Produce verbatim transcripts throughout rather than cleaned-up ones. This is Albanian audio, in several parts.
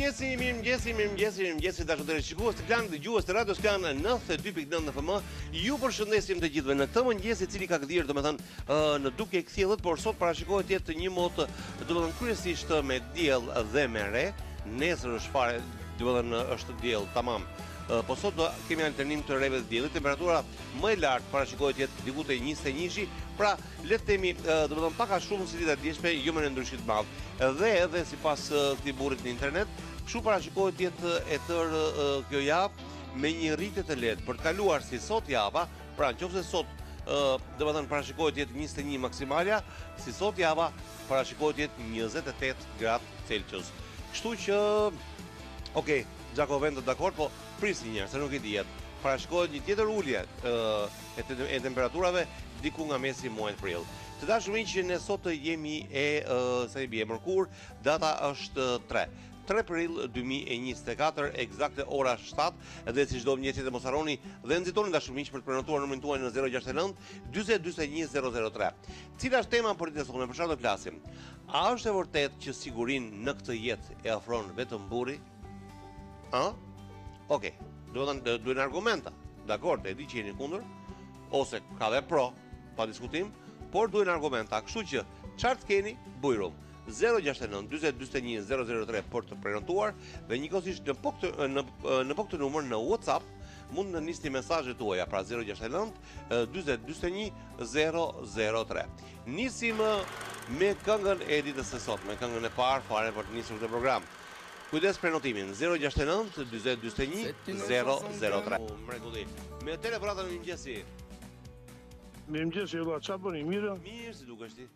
Mirëmëngjesi, mirëmëngjesi, mirëmëngjesi, mirëmëngjesi dashur televizionistë të klanë dëgjues të radios Klan nëntëdhjetë e dy pikë nëntë F M. Ju përshëndesim të gjithëve në këtë mëngjes i cili ka gdhirë domethënë në duke e kthjellët, por sot parashikohet të jetë një motë domethënë kryesisht me diell dhe me re. Nesër është fare, domethënë është diell tamam. Po sot do kemi alternim të reve të diellit. Temperatura më e lartë parashikohet të jetë diku te njëzet e një, pra le të themi domethënë pak a shumë si dita e dieshme, jo me ndryshim të madh. Dhe edhe sipas këtij burrit në internet, kështu parashikohet të jetë e tërë kjo javë me një rritje të lehtë për të kaluar si sot java, pra nëse sot domethënë parashikohet të jetë njëzet e një maksimalja, si sot java parashikohet të jetë njëzet e tetë gradë Celsius. Kështu që okay, Gjako vendet dakord, po prisni njerë, se nuk i dihet. Parashikohet një tjetër ulje e, e temperaturave diku nga mesi i muajit prill. Të dashur miq, ne sot jemi e uh, sa i bie mërkur, data është tre prill dy mijë e njëzet e katër, eksakte ora shtatë, dhe si çdo mëngjes të mos harroni dhe nxitoni dashur miq për të prenotuar numrin tuaj në zero gjashtëdhjetë e nëntë dyzet dyzet e një zero zero tre. Cila është tema për ditën e sotme? Për çfarë do flasim? A është e vërtetë që sigurinë në këtë jetë e ofron vetëm burri? A? Okej. Do të thonë duhen argumenta. Dakor, e di që jeni kundër ose ka dhe pro, pa diskutim, por duhen argumenta. Kështu që çfarë të keni, bujrum. zero gjashtëdhjetë e nëntë dyzet dyzet e një zero zero tre për të prenotuar dhe njëkohësisht në po këtë në në po këtë numër në WhatsApp mund të nisni mesazhet tuaja, pra zero gjashtëdhjetë e nëntë dyzet dyzet e një zero zero tre. Nisim me këngën e ditës së sotme, me këngën e parë fare për të nisur këtë program. Kujdes prenotimin zero gjashtëdhjetë e nëntë dyzet dyzet e një zero zero tre. Mrekulli. Me telefonatën e mëngjesi. Mirëmëngjes, vëlla, çfarë bëni? Mirë? Mirë, si dukesh ti?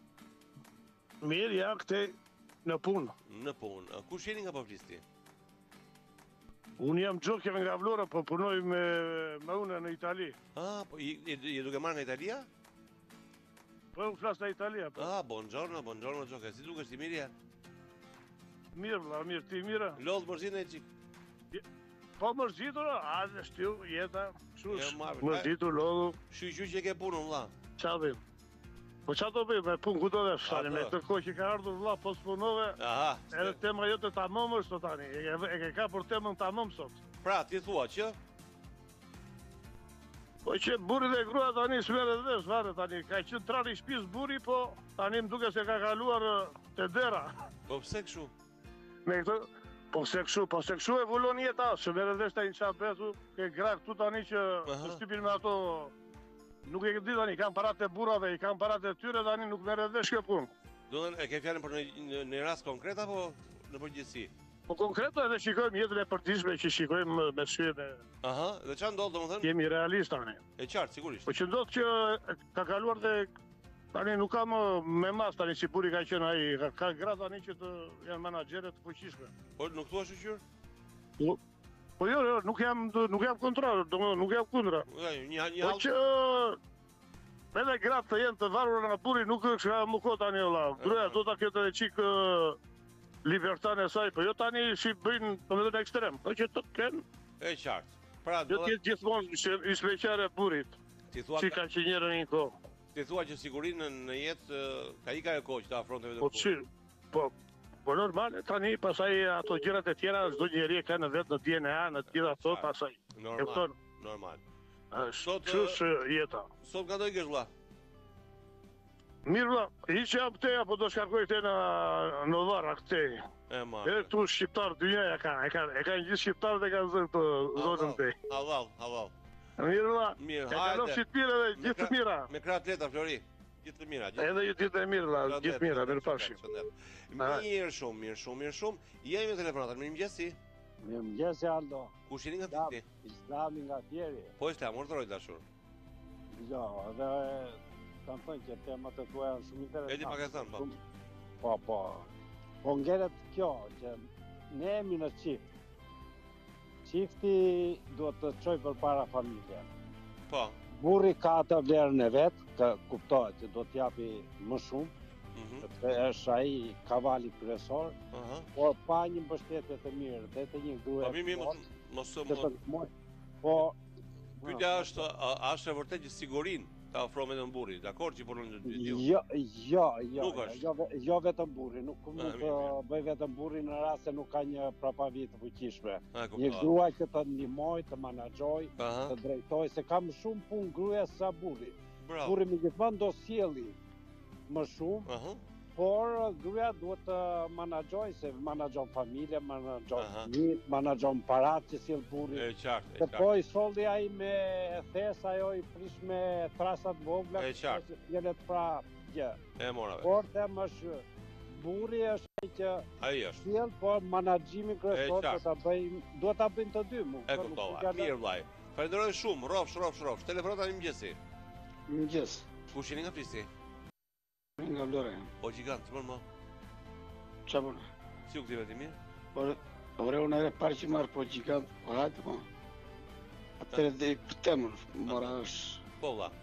Mirë, ja këte në punë. Në punë. Kush jeni nga po flis ti? Unë jam Gjokjeve nga Vlora, po punoj me, me une në Itali. Ah, po i, i, i duke marrë nga Italia? Po unë flas nga Italia. Po. Ah, buongiorno, buongiorno Gjoke. Si dukesh ti, mirë? Mirë, vëlla, mirë, ti mirë? Lodh mërzitën e çik. Po mërzitur, a dhe shtiu, jeta, shush, Ja, mërzitur, lodhu. Shy që ke punën, vëlla. Qa bëjmë? Po qa do bëjmë, me punë ku do dhe fshani, me po. të kohë që ka ardhur, vëlla, po s'punove, Aha. edhe tema jote ta mëmë është të tani, e, e ke ka për temën ta mëmë sot. Pra, ti thua që Po që buri dhe grua tani s'merre dhe vesh, vare tani, ka qenë trari i shtëpisë buri, po tani më duke se ka kaluar te dera. po pse kështu? Me këtë, po se kështu, po se kështu evolon jeta, se merre vesh tani çfarë besu, ke gra këtu tani që të shtypin me ato, nuk e di tani, kanë paratë e burrave, i kanë paratë e tyre tani, nuk merre vesh kjo punë. Do të thënë, e ke fjalën për në, në, në rast konkret apo në përgjithësi? Po konkreto edhe shikojmë jetën e përditshme që shikojmë me sy me. Aha, dhe çfarë ndodh domethënë? Jemi realist tani. E qartë, sigurisht. Po që ndodh që ka kaluar dhe tani nuk kam me mas tani si buri ka qenë ai, ka, ka gra tani që të janë menaxhere të fuqishme. Po nuk thua shoqyr? Po, po jo, jo, nuk jam nuk jam kontra, domethënë nuk jam kundra. Ja, një një Po që edhe gratë të jenë të varur nga buri nuk është ka më kohë tani vëlla. Gruaja do ta ketë edhe çik libertan e saj, po jo tani si bëjnë domethënë ekstrem. Po që të kenë e qartë. Pra, jo do të jetë gjithmonë i shpejqare burit. ti thua Si ka që njërë një kohë. ti thua që sigurinë në jetë ka ika e kohë që ta afronte vetëm. Po që, po, po normale tani, pasaj ato gjërat e tjera, çdo njeri e ka në vetë në D N A, në tjera ato, pasaj. Normal. Normal. Sot Qështë jeta. Sot ka do i kesh vëlla? Mirë vëlla, hiç jam këtej, apo do shkarkoj këtej në në varra këtej. E ma. Edhe këtu shqiptar dynja e ka, e ka, e kanë gjithë shqiptarët e kanë zënë të zonën këtej. Hallall, hallall. Mirë vëlla, Mirë, e hajde. kalofshit mirë edhe gjithë të mira. Me krah të lehta Flori. Gjithë të mira. gjithë- Edhe ju ditë e mirë vëlla, Shëndet, gjithë mira, shëndet, mirëpafshim. shëndet, shëndet. Mirë shumë, mirë shumë, mirë shumë. Jemi me telefonatën. Mirëmëngjesi. Mirëmëngjes Aldo. Kush jeni nga Islam, ti? Islami nga Fieri. Po Islam, urdhëroj dashur. Jo, edhe kam thënë që temat e tua janë shumë interesante. E di pak e thënë, po. Shumë- Po, po. Po ngeret kjo që ne jemi në qift. Qifti duhet të çojë përpara familjen. Po. Burri ka atë vlerën e vet, ka kuptohet që do t'japi më shumë, Mhm. sepse është ai kavali kryesor, Aha. por pa një mbështetje të mirë dhe të një grua. Po mirë, mirë, mos mos të mos. të ndihmoj. Po Pyetja është, a a është e vërtetë që sigurinë Ta ofro me të burri, dakord që punon në video. Jo, jo, jo, Nuk jo, është. jo, ve- jo vetëm burri, nuk mund Ah, të mirë, mirë. bëj vetëm burri në rast se nuk ka një prapavit të fuqishme. A, Një kuptova. grua që të ndihmoj, të menaxhoj, Aha, të drejtoj, se kam shumë punë gruaja sa burri. bravo. Burri më gjithmonë do sjelli më shumë, Aha, por gruaja duhet të menaxhoj, se menaxhon familje, menaxhon Aha. fëmijët, menaxhon paratë që sjell burri. e qartë, e Se qartë. po i soldi ai me thes, ajo i prish me trasat vogla, E qartë. që jelet pra gjë. E morave. Por them është burri është ai që Ai është. sjell, por menaxhimin kryesor E qartë. do ta bëjmë, duhet ta bëjmë të dy, mu. E po nuk kuptova. ka- Mirë vllai. Falenderoj shumë. Rrofsh, rrofsh, rrofsh. Telefonat tani mëngjesi. Mëngjes. Kush jeni nga Prishti? Nga Vlora. O gjigant, ç'mon më? Çfarë bën? Si u ktheve ti mirë? Por ore unë edhe parë që marr po gjigant, po hajtë po. Atëre dhe për temën, mora është. Po vlla.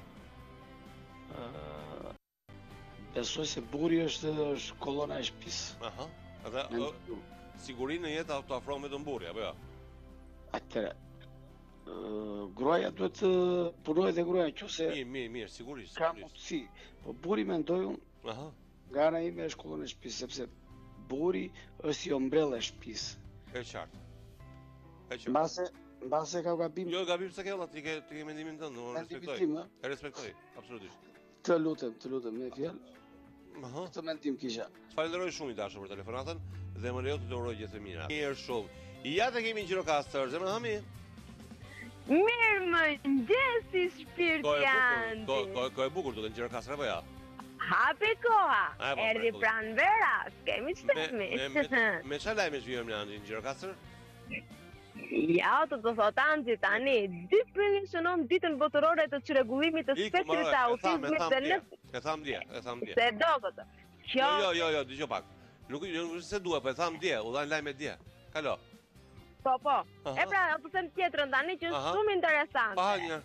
ë, Besoj se burri është është kolona e shtëpisë. Aha. Edhe o, sigurinë në jetë të afron vetëm burri, apo jo? Atëre. ë, Gruaja duhet të punojë dhe gruaja nëse Mirë, mirë, mirë, sigurisht, ka sigurisht. mundësi. Po burri mendoj unë Aha. nga ana ime është kolona e shtëpisë, sepse burri është si ombrella e shtëpisë. E qartë. E qartë. Mbase mbase ka gabim. Jo, gabim se ke valla, ti ke ti ke mendimin tënd, unë respektoj. Mendimin tim, ë? E respektoj, absolutisht. Të lutem, të lutem me fjalë. Aha. Këtë mendim kisha. Falenderoj shumë i dashur për telefonatën dhe më lejo të të uroj gjithë të mira. Mirë shumë. Ja të kemi në Gjirokastër, zemra hami. Mirë më njësi shpirt Ko e bukur, janë ko, ko, ko e bukur duke në Gjirokastër apo ja? Hapi koha, A, po, erdi po, po. pranë vera, s'kemi Me qëtemi me me, me çfarë lajme shvijëm në Anxhin Gjirokastër? Ja, të të thot Anxhi tani, dy prindin shënon ditën botërore të çrregullimit të Iku, spektrit marrë, të e tham, e autizmit tham dhe dje. në E tham dje, e tham dje. se do këtë. Kjo, Jo, jo, jo, jo, dëgjoj pak. Nuk nuk është se dua, po e tham dje, u dhan lajme dje. Kalo. po, po. Aha. E pra, të them tjetrën tani që Aha. është shumë interesante. Pa një.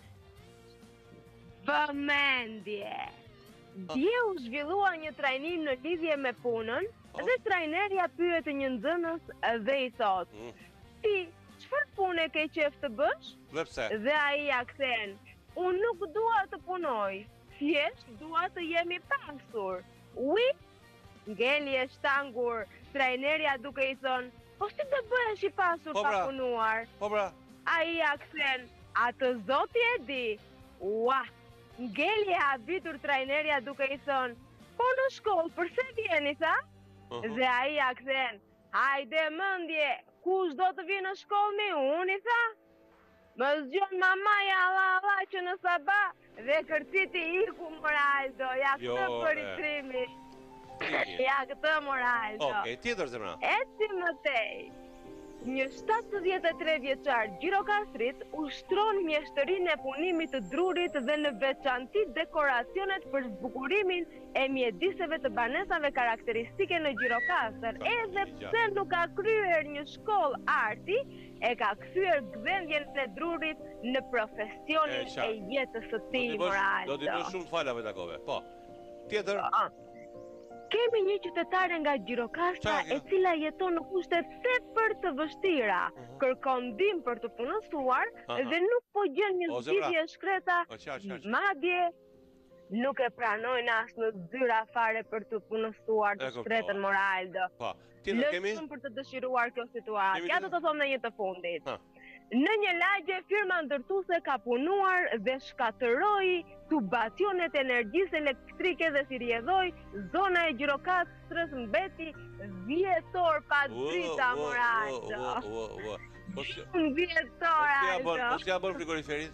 Vëmendje. Dje u zhvillua një trajnim në lidhje me punën Oh. dhe trajnerja pyet një nxënës dhe i thot: Mm. "Ti, çfarë pune ke qef të bësh?" Dhe pse? Dhe ai ja kthen: "Unë nuk dua të punoj, thjesht dua të jemi pasur." Ui, ngeli e shtangur, trajnerja duke i thënë: "Po si të bëhesh i pasur Po, pa pra. punuar?" Po pra. Ai ja kthen: "Atë zoti e di." Ua, ngeli e habitur trajnerja duke i thënë: "Po në shkollë, përse vjeni, tha?" Aha. Dhe ai ja kthen: "Hajde mendje, kush do të vi në shkollë me unë, i tha?" Më zgjon mamaja alla alla që në sabah dhe kërciti iku Moraldo, ja Jo, këtë për e. ritrimi, Tiki. ja këtë Moraldo. Okej, tjetër zemra. Eci më tej. Një shtatëdhjetë e tre vjeçar Gjirokastrit ushtron mjeshtërinë e punimit të drurit dhe në veçanti dekoracionet për zbukurimin e mjediseve të banesave karakteristike në Gjirokastër. Edhe pse nuk ka kryer një shkollë arti, e ka kthyer gdhendjen e drurit në profesionin E e qartë. jetës së Do t'i tij, bësh, Moraldo. do t'i bësh shumë falave takove. Po. Tjetër. Ah. Kemi një qytetare nga Gjirokastra Qa kjo? e cila jeton në kushte tepër të vështira, Mhm. kërkon ndihmë për të punësuar Aha. dhe nuk po gjen një O, zemra. zgjidhje shkreta, O qa, qa, qa. madje nuk e pranojnë as në zyra fare për të punësuar E të kuptova. shkretën Moraldo. Po. Tjetër kemi? Lë shumë për të dëshiruar kjo situatë. Kemi Ja do tjetër? të them në një të fundit. Ha. Në një lagje, firma ndërtuese ka punuar dhe shkatëroi tubacionet e energjisë elektrike dhe si rjedhoi zona e Gjirokastrës mbeti dhjetor pa drita, Moraldo. Ua, ua, ua. Po si dhjetor, po si ja bën, po Aldo. si ja bën frigoriferit?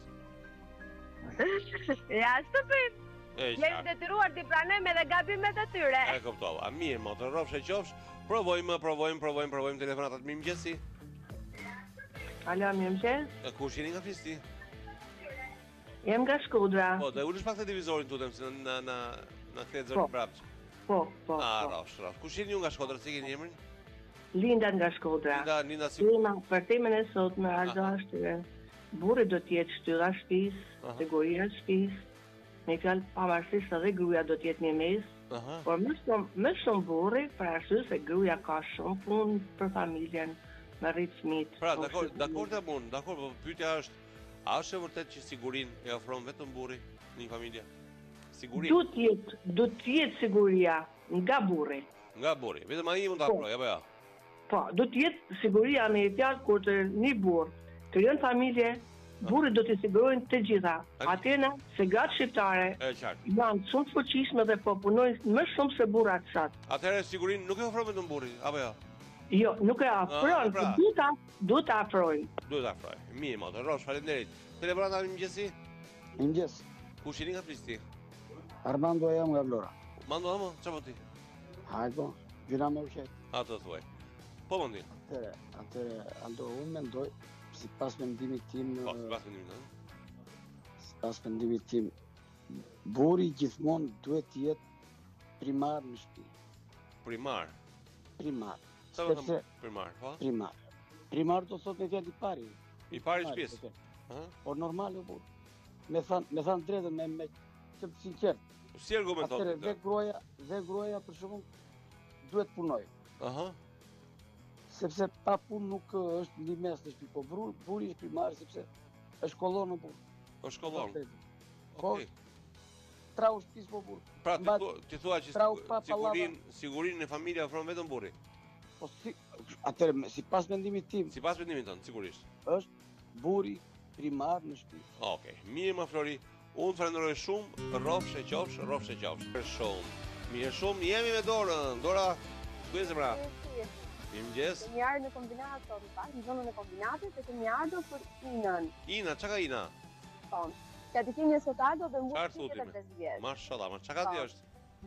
Ja, shtëpim. E Jemi qartë. detyruar t'i pranojmë edhe gabimet e tyre. E kuptova. Mirë, mo të rrofsh e qofsh. Provojmë, provojmë, provojmë, provojmë telefonatat mirë mëngjesi. Alo, mirë mëgjes. E kush jeni nga Fisti? Jem nga Shkodra. Po, dhe ulesh pak televizorin tutem se na na na kthehet Po. zëri brapç. Po, po, Ah, po. rrofsh, rrofsh. Kush jeni ju nga Shkodra, si keni emrin? Linda nga Shkodra. Linda, Linda si. Tema për temën e sot me Aldo Aha. është burri do të jetë shtylla e shtëpisë, Aha. siguria e shtëpisë. Me fjalë pavarësisht edhe gruaja do të jetë një mes, Aha. por më shumë më shumë burri për arsye se gruaja ka shumë punë për familjen, me rrit fëmijët. Pra, po dakor, kështu- dakor të mund, dakor, po pyetja është, A është e vërtet që sigurinë e ofron vetëm burri në një familje? Sigurinë Du të jetë, du të jetë siguria nga burri. nga burri. Vetëm ai mund ta Po. afrojë apo jo? Po, do të jetë siguria në jetjar kur të një burr krijon familje, burri do t'i sigurojnë të gjitha. Atena, se gratë shqiptare E qartë. janë shumë të fuqishme dhe po punojnë më shumë se burrat sot. Atëherë sigurinë nuk e ofron vetëm burri, apo jo? Jo, nuk e afrojnë, pra. po duhet ta duhet ta afrojnë. Duhet ta afrojë. Mirë, mo, të rosh, faleminderit. Telefonata më mëngjesi? Mëngjes. Kush jeni nga Prishti? Armando jam nga Vlora. Mando më, çfarë ti? Hajde po, gjyra me ushqet. Atë thuaj. Po mendin. Atëre, atëre, Aldo, unë mendoj, si pas mendimit tim, Po, sipas mendimit tënd. si pas mendimit tim, burri gjithmonë duhet të jetë primar në shtëpi. Primar. Primar. Sa do të Sepse them primar, po? primar. Primar do thot me fjalë i pari. I pari Pari, shtëpisë. okay. Ëh. Por normal o burr. Me than, me than drejtën me me të sinqert. Si argumenton Atëre ti dhe këtë? gruaja, dhe gruaja për shembull duhet punoj. Aha. Sepse pa punë nuk ë, është në mes në shtëpi, po burri burri është primar sepse është kollon në burr. Po shkollon. Po, Okej. trau shtëpis po burr. Pra ti Mbat- thua, ti thua që trau sigur- pa sigurinë, sigurinë në familje ofron vetëm burri. Po si, atëre, me- sipas mendimit tim, Sipas mendimit tënd, sigurisht. është burri primar në shtëpi. Okej, mirë më Flori. Unë falenderoj shumë, rrofsh e qofsh, rrofsh e qofsh. Mirë shumë. Mirë shumë, jemi me Dorën. Dora, kujdes pra. Mirëmëngjes. Kemi ardhur në kombinat sot, në fakt, në zonën e kombinatit, dhe kemi ardhur për Inën. Ina, çka ka Ina? Ton. Katikimi e sot ardhur dhe Çfarë mbush thotim? pesë vjeç. Mashallah, ma çka ti Po. është?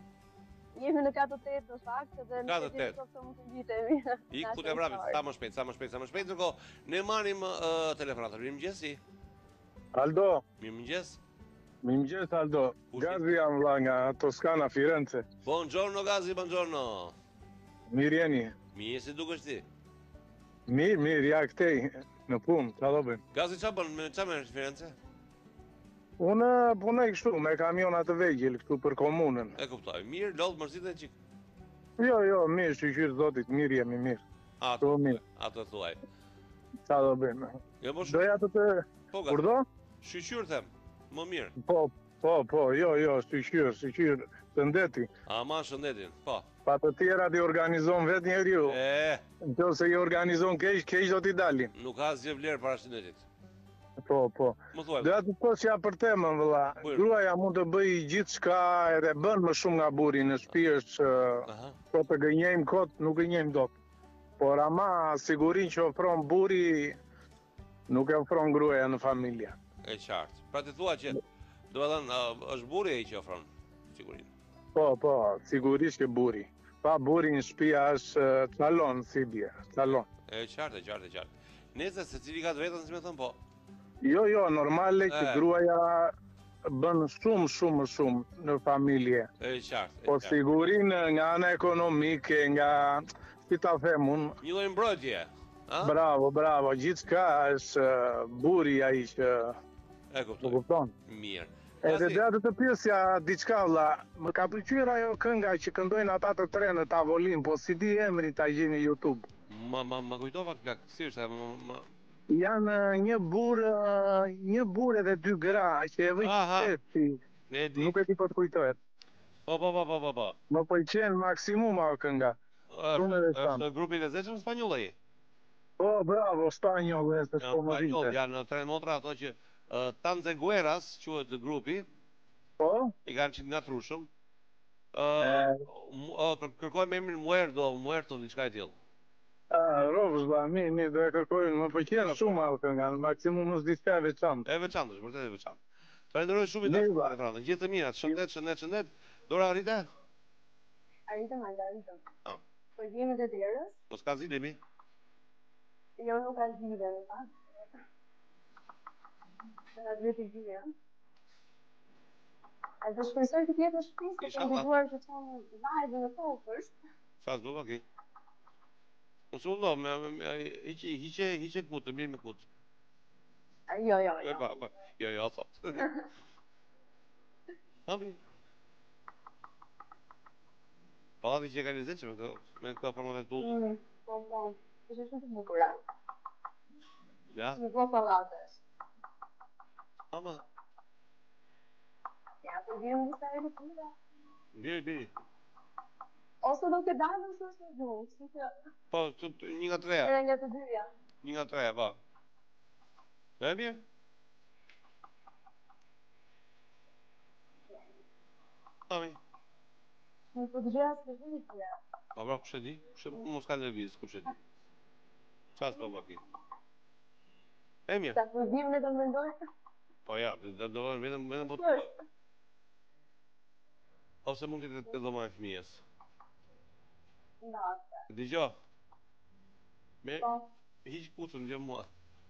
Jemi në katë tetë në fakt dhe Katë tetë. sot mund të mbitemi. Ik ku të vrapit, sa më shpejt, sa më shpejt, sa më shpejt. Ndërkohë, ne marrim uh, telefonat. Mirëmëngjesi. Aldo, Mirëmëngjes. mirëmëngjes Aldo. Kush Gazi jam vlla nga Toskana, Firenze. Buongiorno Gazi, buongiorno. Mirë jeni. Mirë, si dukesh ti? Mirë, mirë, ja këtej në punë, çfarë do bëjmë? Gazi çfarë bën? Me çfarë merresh në Firenze? Unë punoj kështu me kamiona të vegjël këtu për komunën. E kuptoj. Mirë, lodh mërzitë çik. Jo, jo, mirë, shqyr zotit, mirë jemi mirë. Atë, Po mirë, atë thuaj. çfarë do bëjmë? Jo më shumë. Doja të të Po Gazi. kurdo? Shqyr them. Më mirë. Po, po, po, jo, jo, shqyr, shqyr, të ndeti. Ama shëndetin. Po. Pa të tjerat i organizon vetë njeriu. E, Nëse i organizon keq, keq do t'i dalin. nuk ka asgjë vlerë para shëndetit. Po, po. Më thuaj. Doja të thosja për temën, vëlla. Bujur. Gruaja mund të bëj gjithçka edhe bën më shumë nga burri në shtëpi është ë, Aha. po të gënjejmë kot, nuk gënjejmë dot. Por ama sigurinë që ofron burri nuk e ofron gruaja në familje. E qartë. Pra ti thua që do të thënë uh, është burri ai që ofron sigurinë. Po, po, sigurisht që burri. Pa burri në shtëpia është ë, çalon si bie, çalon. E qartë, e qartë, e qartë. Nëse secili ka të vetën, si më thon po. Jo, jo, normale që E. gruaja bën shumë, shumë, më shumë në familje. E qartë, e Po qartë. sigurinë nga ana ekonomike, nga, si ta them unë, Një lloj mbrojtje. Ha? bravo, bravo, gjithçka është ë, burri ai që E më kuptoj. kupton. Mirë. Edhe Gazi, doja të të pyesja diçka valla, më ka pëlqyer ajo kënga që këndojnë ata të tre në tavolinë, po si di emrin ta gjej në YouTube. ma ma ma kujtova plak, si është, ma, ma... Janë ë, një burr, ë, një burr edhe dy gra që e vëj Aha. qefi. E di. Nuk e di po të kujtohet. Po, po, po, po, po, po. Më pëlqen maksimum ajo kënga. Shumë e Është veçantë. është grupi i lezetshëm spanjoll ai. Po, bravo, spanjoll, është Janë po më spanjoll, vinte. janë tre motra ato që uh, Tanzegueras quhet grupi, Po, i kanë qenë ngatrushëm. e, Uh, mu- uh, kër- kërkojmë emrin Muerto, Muerto diçka e tillë. a, Rovës, ba, mi, mi, do e kërkojnë, më pëlqen shumë ajo kënga, në maksimum është diçka e veçantë. E veçantë, është vërtet e veçantë. Falenderoj shumë i Mirë, dashur ba. për telefonatën. Gjithë të mirat, shëndet, shëndet, shëndet. Dora Rita, Arritëm, arritëm. Ah. Po jemi të derës, mos ka zilemi. jo nuk ka zgjidhje në fakt. Në atë vetë gjyja. A do shpresoj të jetë në shtëpi, se kam Inshallah. dëgjuar që thonë live në tokë është. Sa do, okay. Mos u ndo, me, me, me hiqe, hiqe, hiqe kutë, mirë me kutë. A, Jo, jo, E jo. pa, pa, jo, jo, thot. Habi. Pallati që e ka lezetshëm me këto, me këto format e tullë. Mm, Po, po. Ishte shumë të bukura. Ja, Në po pallatesh. Ama. Ja, të vim disa herë të tjera. Biri, biri. Ose do të dalë ose është në gjumë, si që... Po, të, të, një nga treja. Edhe nga të dyja. Një nga treja, po. E mirë? Ami. Në të dyja së të dyja. Pa bra, kush e di? Kush e mos ka lëviz, kush e di? Çfarë s'po baki? E mirë. Ta të vim në të mendojë? Po ja, do do vetëm vetëm po. Ose mund të të dhoma e fëmijës. Natë. Dëgjoj. Me Po. hiq puthën gjë mua.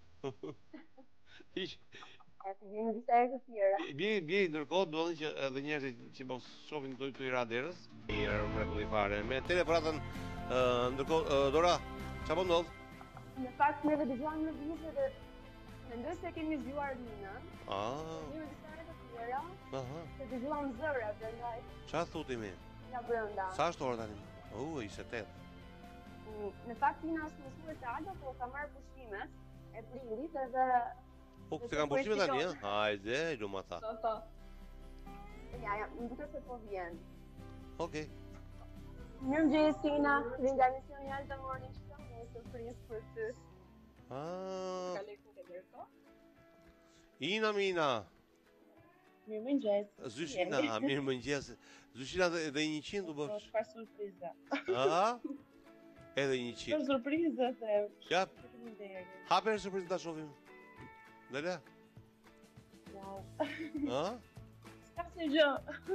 Hiq. E të vim disa herë të tjera. Bie bie ndërkohë do të që edhe njerëzit që mos shohin këto të iraderës. Mirë, mrekulli fare. Me telefonatën ndërkohë Dora, çfarë po ndodh? Në fakt neve dëgjuam në vizë dhe mendoj se kemi zgjuar Linën. Ah. Vim disa herë të tjera. Aha. Se dëgjuam zëra prandaj Çfarë thotë mi? nga brenda. Sa është ora tani? U, ishte tetë. Në fakt Lina është mësuar të Aldo, po ka marrë pushimet e prindit edhe... Po, se kanë pushime tani, ë? Hajde, luma tha. Po, po. Ja, ja, më duket se po vjen. Okej. Mirëmëngjes Tina, vjen nga misioni Aldo Morning Show, një surprizë për ty. Ah, Ka lekun ke dërko? Ina Mina. Mirëmëngjes. Zyshina, mirëmëngjes. Zyshina dhe, dhe njëqind u Po, bësh. çfarë surprize. A? Edhe njëqind. Çfarë surprize the. Ja, Faleminderit. hape surprizën ta shohim. Dale. Wow. A? S'ka se gjë.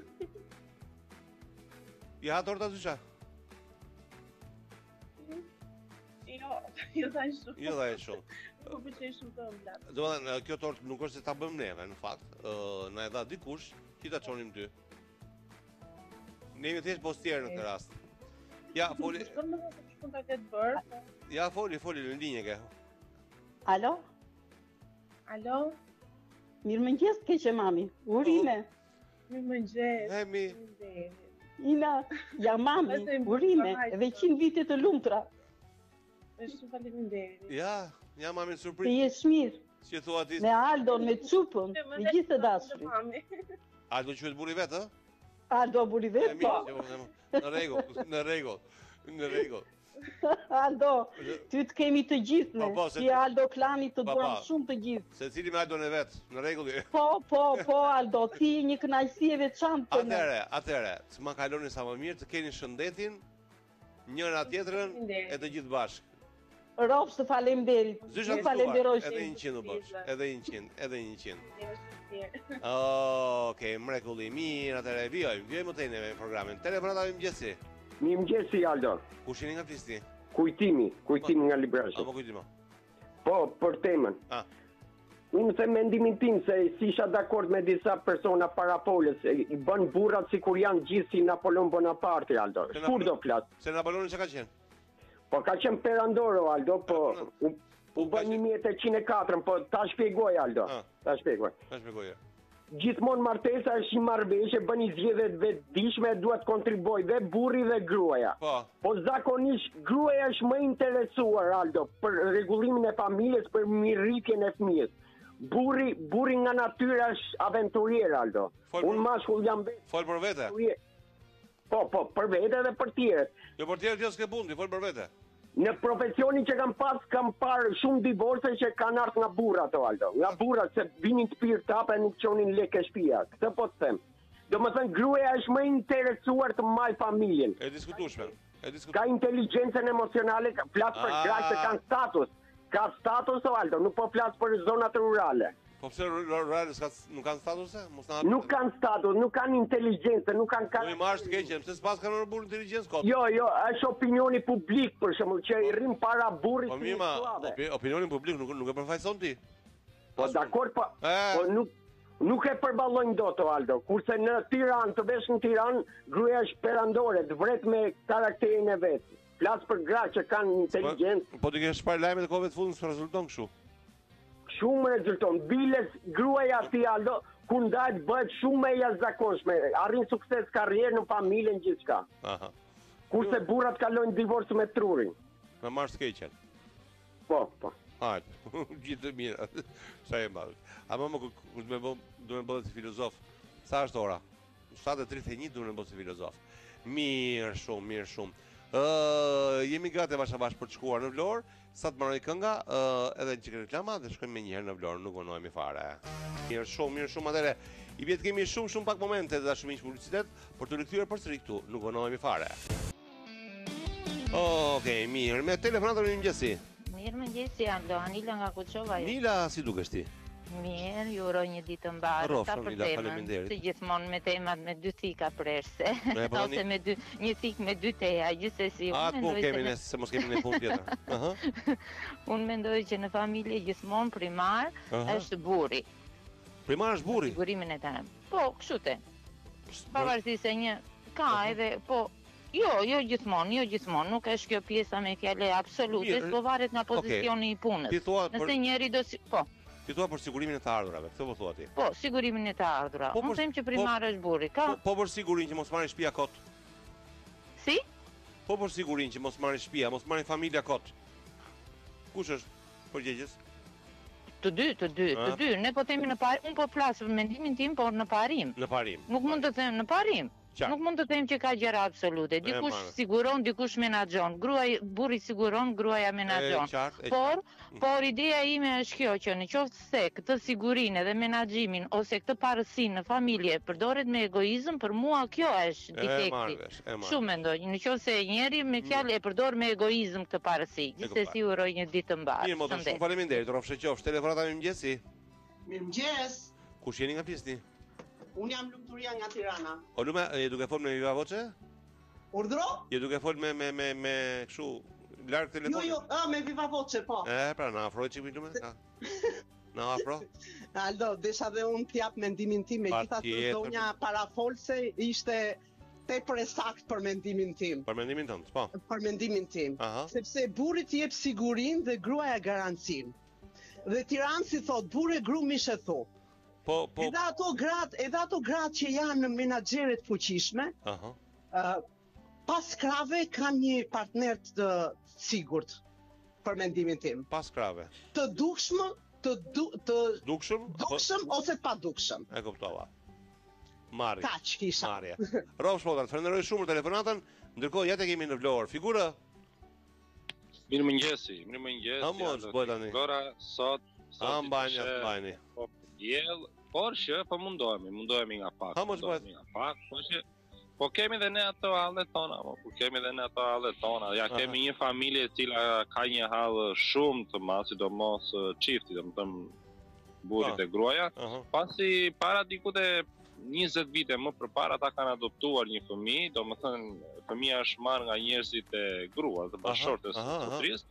Ja torta Zysha. Jo, jo thash shumë. Jo dha e shumë. Po pëlqej shumë të ëmbla. Do të thënë, kjo tortë nuk është se ta bëjmë neve, në fakt. Ë, na e dha dikush, që ta çonim ty. Ne jemi thjesht postier në këtë rast. Ja, foli, Shkon më se shkon ta ketë bërë. ja foli, foli në linjë ke. Alo? Alo, Mirëmëngjes keqe mami. Urime. mirëmëngjes. Hemi, Faleminderit. Ina, jam mami. Vazhdojmë, Urime. vazhdojmë. Edhe qind vite të lumtura. Është faleminderit. ja, ja mamin Të surprizë. jesh mirë. Si thua ti? Me Aldon, me Çupën, me gjithë të dashurit. Mami. A do quhet burri vet, ë? Aldo buri E vetë, mirë, po. që po, në rregull, në rregull. Në rregull. Aldo, ty të kemi të gjithë ne. Po, po, se- Si Aldo klani të Po, duam po. shumë të gjithë. Secili me Aldon e vet, në rregull. Po, po, po Aldo, ti je një kënaqësi e veçantë për ne. Atëre, atëre, të ma kaloni sa më mirë, të keni shëndetin, njëra tjetrën e të gjithë bashkë. Robs të faleminderit. Zysha Ju të falenderoj. edhe njëqind u bësh, edhe njëqind, edhe njëqind. Është mirë. Okej, mrekulli, mirë, atëre, vjojmë, vjojmë të me programin. Telefonata më mëgjesi, Mirëmëngjesi Aldo. kush jeni nga flisti? Kujtimi, kujtimi nga Librashi. Apo kujtimo? Po, për temën. Ah. Unë them mendimin tim se si isha dakord me disa persona parapolës, i bën burrat sikur janë gjithë si Napoleon Bonaparte, Aldo. Se Kur Napoleon- do flas? Se Napoleoni çka ka qenë? Po ka qenë perandoro, Aldo, po u, u Ka bën qenë- një mijë e tetëqind e katër, po ta shpjegoj, Aldo. Ah. Ta shpjegoj. Na shpjegoj. Gjithmonë martesa është një marrëveshje, bën një zgjedhje të vetëdijshme, duhet kontriboj dhe burri dhe gruaja. Po, Po zakonisht gruaja është më interesuar, Aldo, për rregullimin e familjes, për mirëritjen e fëmijës. Burri, burri nga natyra është aventurier, Aldo. Fol- Unë mashkull jam vetë. fol për vete. Po, po, për vete dhe për tjerët. Jo për tjerë tjerë s'ke punë, ti fol për vete. Në profesionin që kam pas, kam parë shumë divorce që kanë ardhur nga burra ato, Aldo. Nga burra se vinin të pirë tape e nuk çonin lekë shtëpia. Këtë po të them. Do më thënë, gruaja është më interesuar të maj familjen. E diskutueshme. E Ka diskutueshme. inteligjencën emocionale, ka- flas për Ah. gra që kanë status. Ka status o Aldo, nuk po flas për zonat rurale. Po pse rurale s'ka nuk kanë statuse? Mos na Nuk kanë status, nuk kanë inteligjencë, nuk kanë Po i marrësh të keqen, pse s'pas kanë burr inteligjencë kot? Jo, jo, është opinioni publik për shembull që i rrim para burrit Po si mirë, ma, slave. opi- opinionin publik nuk nuk e përfaqëson ti. Po dakord, po, E. po nuk nuk e përballojnë dot o Aldo. Kurse në Tiranë, të vesh në Tiranë, gruaja është perandore, të vret me karakterin e vet. Flas për gra që kanë inteligjencë. Po ti ke shpar lajmet e kohëve të fundit s'u rezulton kështu. Shumë rezulton. Biles gruaja ti Aldo, kur ndahet bëhet shumë e jashtëzakonshme. Arrin sukses karrierë në familje në gjithçka. Aha. Kurse burrat kalojnë divorc me trurin. Na marrësh të keqen. Po, po. Hajde. Gjithë të mira. Sa e madh. Ama më kush më bë, duhet bëhet si filozof. Sa është ora? shtatë e tridhjet e një duhet të bëhet si filozof. Mirë shumë, mirë shumë. Ë, jemi gati bashkë për të shkuar në Vlorë. Sa të mbaroj kënga, uh, edhe një çik reklama dhe shkojmë menjëherë në Vlorë, nuk vonohemi fare. Mirë shumë, mirë shumë atëre. I vjet kemi shumë shumë pak momente dhe shumë miq publicitet për të rikthyer përsëri këtu, nuk vonohemi fare. Okej, mirë, me telefonatën e mëngjesi. Mirë mëngjesi, Ando, Anila nga Kuçova. Nila, si dukesh ti? Mirë, ju uroj një ditë mbarë. Rrofsh, Nila, faleminderit. Si gjithmonë me temat me dy thika prerse. Ose me dy, një thik me dy teja, gjithsesi. A, ku kemi ne, se mos kemi ne punë tjetër. Aha. Unë mendoj që në familje gjithmonë primar është burri. Primar është burri? Sigurimin e tij. Po, kështu te. Pavarësisht se një ka edhe, po jo, jo gjithmonë, jo gjithmonë, nuk është kjo pjesa me fjale absolute, s'po varet nga pozicioni i punës. Nëse njeri do si, po. Ti thua për sigurimin e të ardhurave, këtë po thua ti? Po, sigurimin e të ardhura. Unë them që primar është burri, ka? Po për sigurinë që mos marrin shtëpia kot. Si? Po për sigurinë që mos marrin shtëpia, mos marrin familja kot. Kush është përgjegjës? Të dy, të dy, të dy. Ne po themi në parim, unë po flas për mendimin tim, por në parim. Në parim. Nuk mund të them në parim. Nuk mund të them që ka gjëra absolute. Dikush siguron, dikush menaxhon. Gruaja, burri siguron, gruaja menaxhon. Por, por ideja ime është kjo që në qoftë se këtë sigurinë dhe menaxhimin ose këtë parësinë në familje përdoret me egoizëm, për mua kjo është defekti. Shumë mendoj. Në qoftë se njeri me fjalë e përdor me egoizëm këtë parësi. Gjithsesi uroj një ditë të mbarë. Mirë, motor, shumë faleminderit. Rrofsh qofsh. Telefonata më mëngjesi. Mirëmëngjes. Kush jeni nga Pjesni? Unë jam Lumturia nga Tirana. O Lume, je duke folë me viva voce? Urdhro? Je duke folë me, me, me, me, kështu, larg telefoni? Jo, jo, a, me viva voce, po. E, pra, na afroj që mi Lume? Na afro? Aldo, desha dhe unë t'jap mendimin tim, me gjitha të zonja parafolse ishte tepër e sakt për mendimin tim. Për mendimin tënd, po? Për mendimin tim. Aha. Sepse burrit jep sigurin dhe gruaja garancin. Dhe Tiranësi thot, burre gru mishe thu. Po, po. Edhe ato gratë, edhe ato gratë që janë në menaxhere të fuqishme, aha. Uh, pas krave kanë një partner të sigurt, për mendimin tim. Pas krave. Të dukshëm, të du, të dukshëm, dukshëm ose të padukshëm. E kuptova. Marri. Kaq kisha. Marrje. Rrofsh Shpotar, falenderoj shumë për telefonatën. Ndërkohë ja te kemi në Vlorë. Figurë. Mirëmëngjesi, mirëmëngjesi. Ha mos bëj tani. Gora sot, sot. Ha mbajnë, mbajni. Jell, por që po mundohemi, mundohemi nga pak. Ha mos bëhet. Nga pak, po që po kemi dhe ne ato hallet tona, po kemi dhe ne ato hallet tona. Ja kemi një familje e cila ka një hall shumë të madh, sidomos çifti, domethënë burrit e gruaja. Pasi para diku te njëzet vite më përpara ata kanë adoptuar një fëmijë, domethënë fëmia është marrë nga njerëzit e gruas, të bashortes së sotrisë.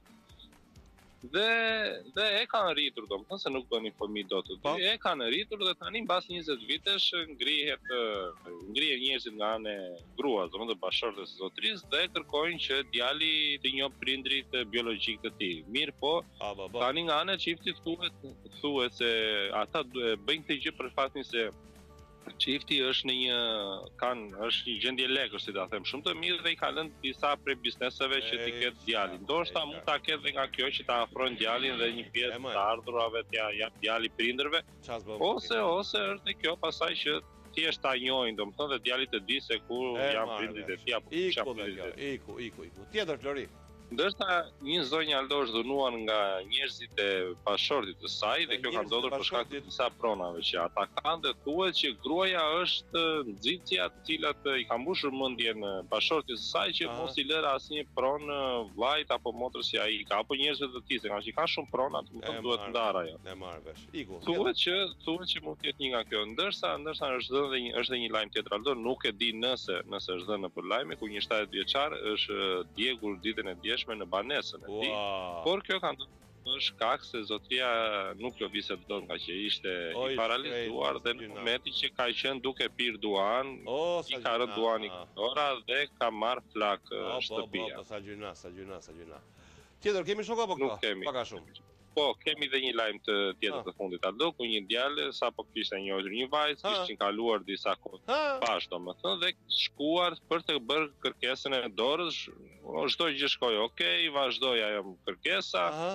Dhe dhe e kanë rritur, domethënë se nuk bënin fëmijë dot. E kanë rritur dhe tani mbas njëzet vitesh ngrihet ngrihen njerëzit nga ana e gruas, domethënë bashortes së sotrisë dhe kërkojnë që djali të njohë prindrit biologjik të tij. Mirë po, tani nga ana e çiftit thuhet thuhet se ata bëjnë këtë gjë për faktin se çifti është në një kanë është një gjendje lekër, si ta them, shumë të mirë dhe i ka lënë disa prej bizneseve që t'i ketë djalin. Ndoshta mund ta ketë dhe nga kjo që ta afrojnë djalin dhe një pjesë të ardhurave t'ia jap djali prindërve. Ose ose është kjo pasaj që thjesht ta njohin, domethënë dhe djali të di se ku janë prindrit e tij apo ku janë prindrit e tij. Iku, iku, iku. Tjetër Flori. Ndërsa një zonjë Aldo është dhunuar nga njerëzit e bashortit të saj dhe kjo ka ndodhur për shkak të disa pronave që ata kanë dhe thuhet që gruaja është nxitësia të cilat i ka mbushur mendjen bashortit të saj që mos i lëra asnjë pronë vllajt apo motrës si ai ka apo njerëzve të tij, që kanë shumë prona, domethënë duhet ndar ajo. Ne marr vesh. Iku. Thuhet që thuhet që mund të jetë një nga kjo. Ndërsa ndërsa është dhënë një është një lajm tjetër Aldo, nuk e di nëse nëse është dhënë për lajme ku një shtatë vjeçar është djegur ditën e në banesën e tij. Por kjo ka ndodhur për shkak se zotria nuk lëvizte dot nga që ishte i paralizuar dhe në momentin që ka qenë duke pirë duan, i ka rënë duani ora dhe ka marr flak shtëpia. Sa gjyna, sa gjyna, sa gjyna. Tjetër kemi shok apo këto? Pak a shumë. Po, kemi dhe një lajm të tjetër të fundit Aldo, ku një djalë sapo kishte njohur një vajzë, kishin kaluar disa kohë pas domethënë dhe shkuar për të bërë kërkesën e dorës, çdo gjë shkoi okay, vazhdoi ajo kërkesa.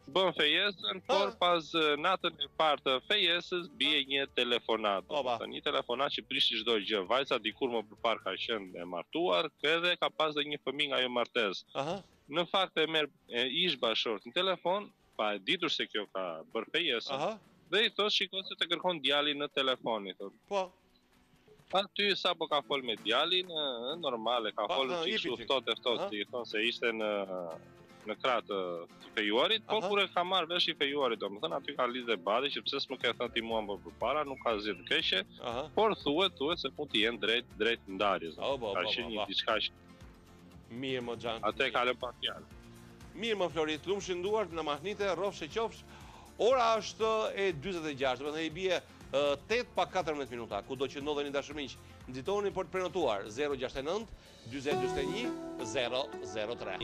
bën fejesën, por pas natën e parë të fejesës bie një telefonat. Domethënë një telefonat që prishti çdo gjë. Vajza dikur më përpara ka qenë e martuar, edhe ka pas dhe një fëmijë nga ajo martesë. Aha. Në fakt e merr ish bashkëshort në telefon, pa e ditur se kjo ka bërë fejesën. Aha. Dhe i thos shikon se të kërkon djalin në telefon, i thot. Po. Aty sapo ka fol me djalin, normale, ka fol çik ftohtë ftohtë, i thon se ishte në në krah të fejuarit, por kur e ka marrë vesh i fejuarit, domethënë aty ka lidhë debati që pse s'më ke thënë ti mua më përpara, nuk ka asgjë të keqe, por thuhet, thuhet se mund të jenë drejt drejt ndarjes. Ka qenë një diçka që mirë më xhan. Atë ka lënë pa fjalë. Mirë më Florit, lumshin duart në mahnite, rrofshë qofsh. Ora është e dyzet e gjashtë, domethënë i bie tetë pa katërmbëdhjetë minuta. Kudo që ndodheni dashurmiq, nxitoni për të prenotuar zero gjashtë e nëntë, dyzet dyzet e një, zero zero tre.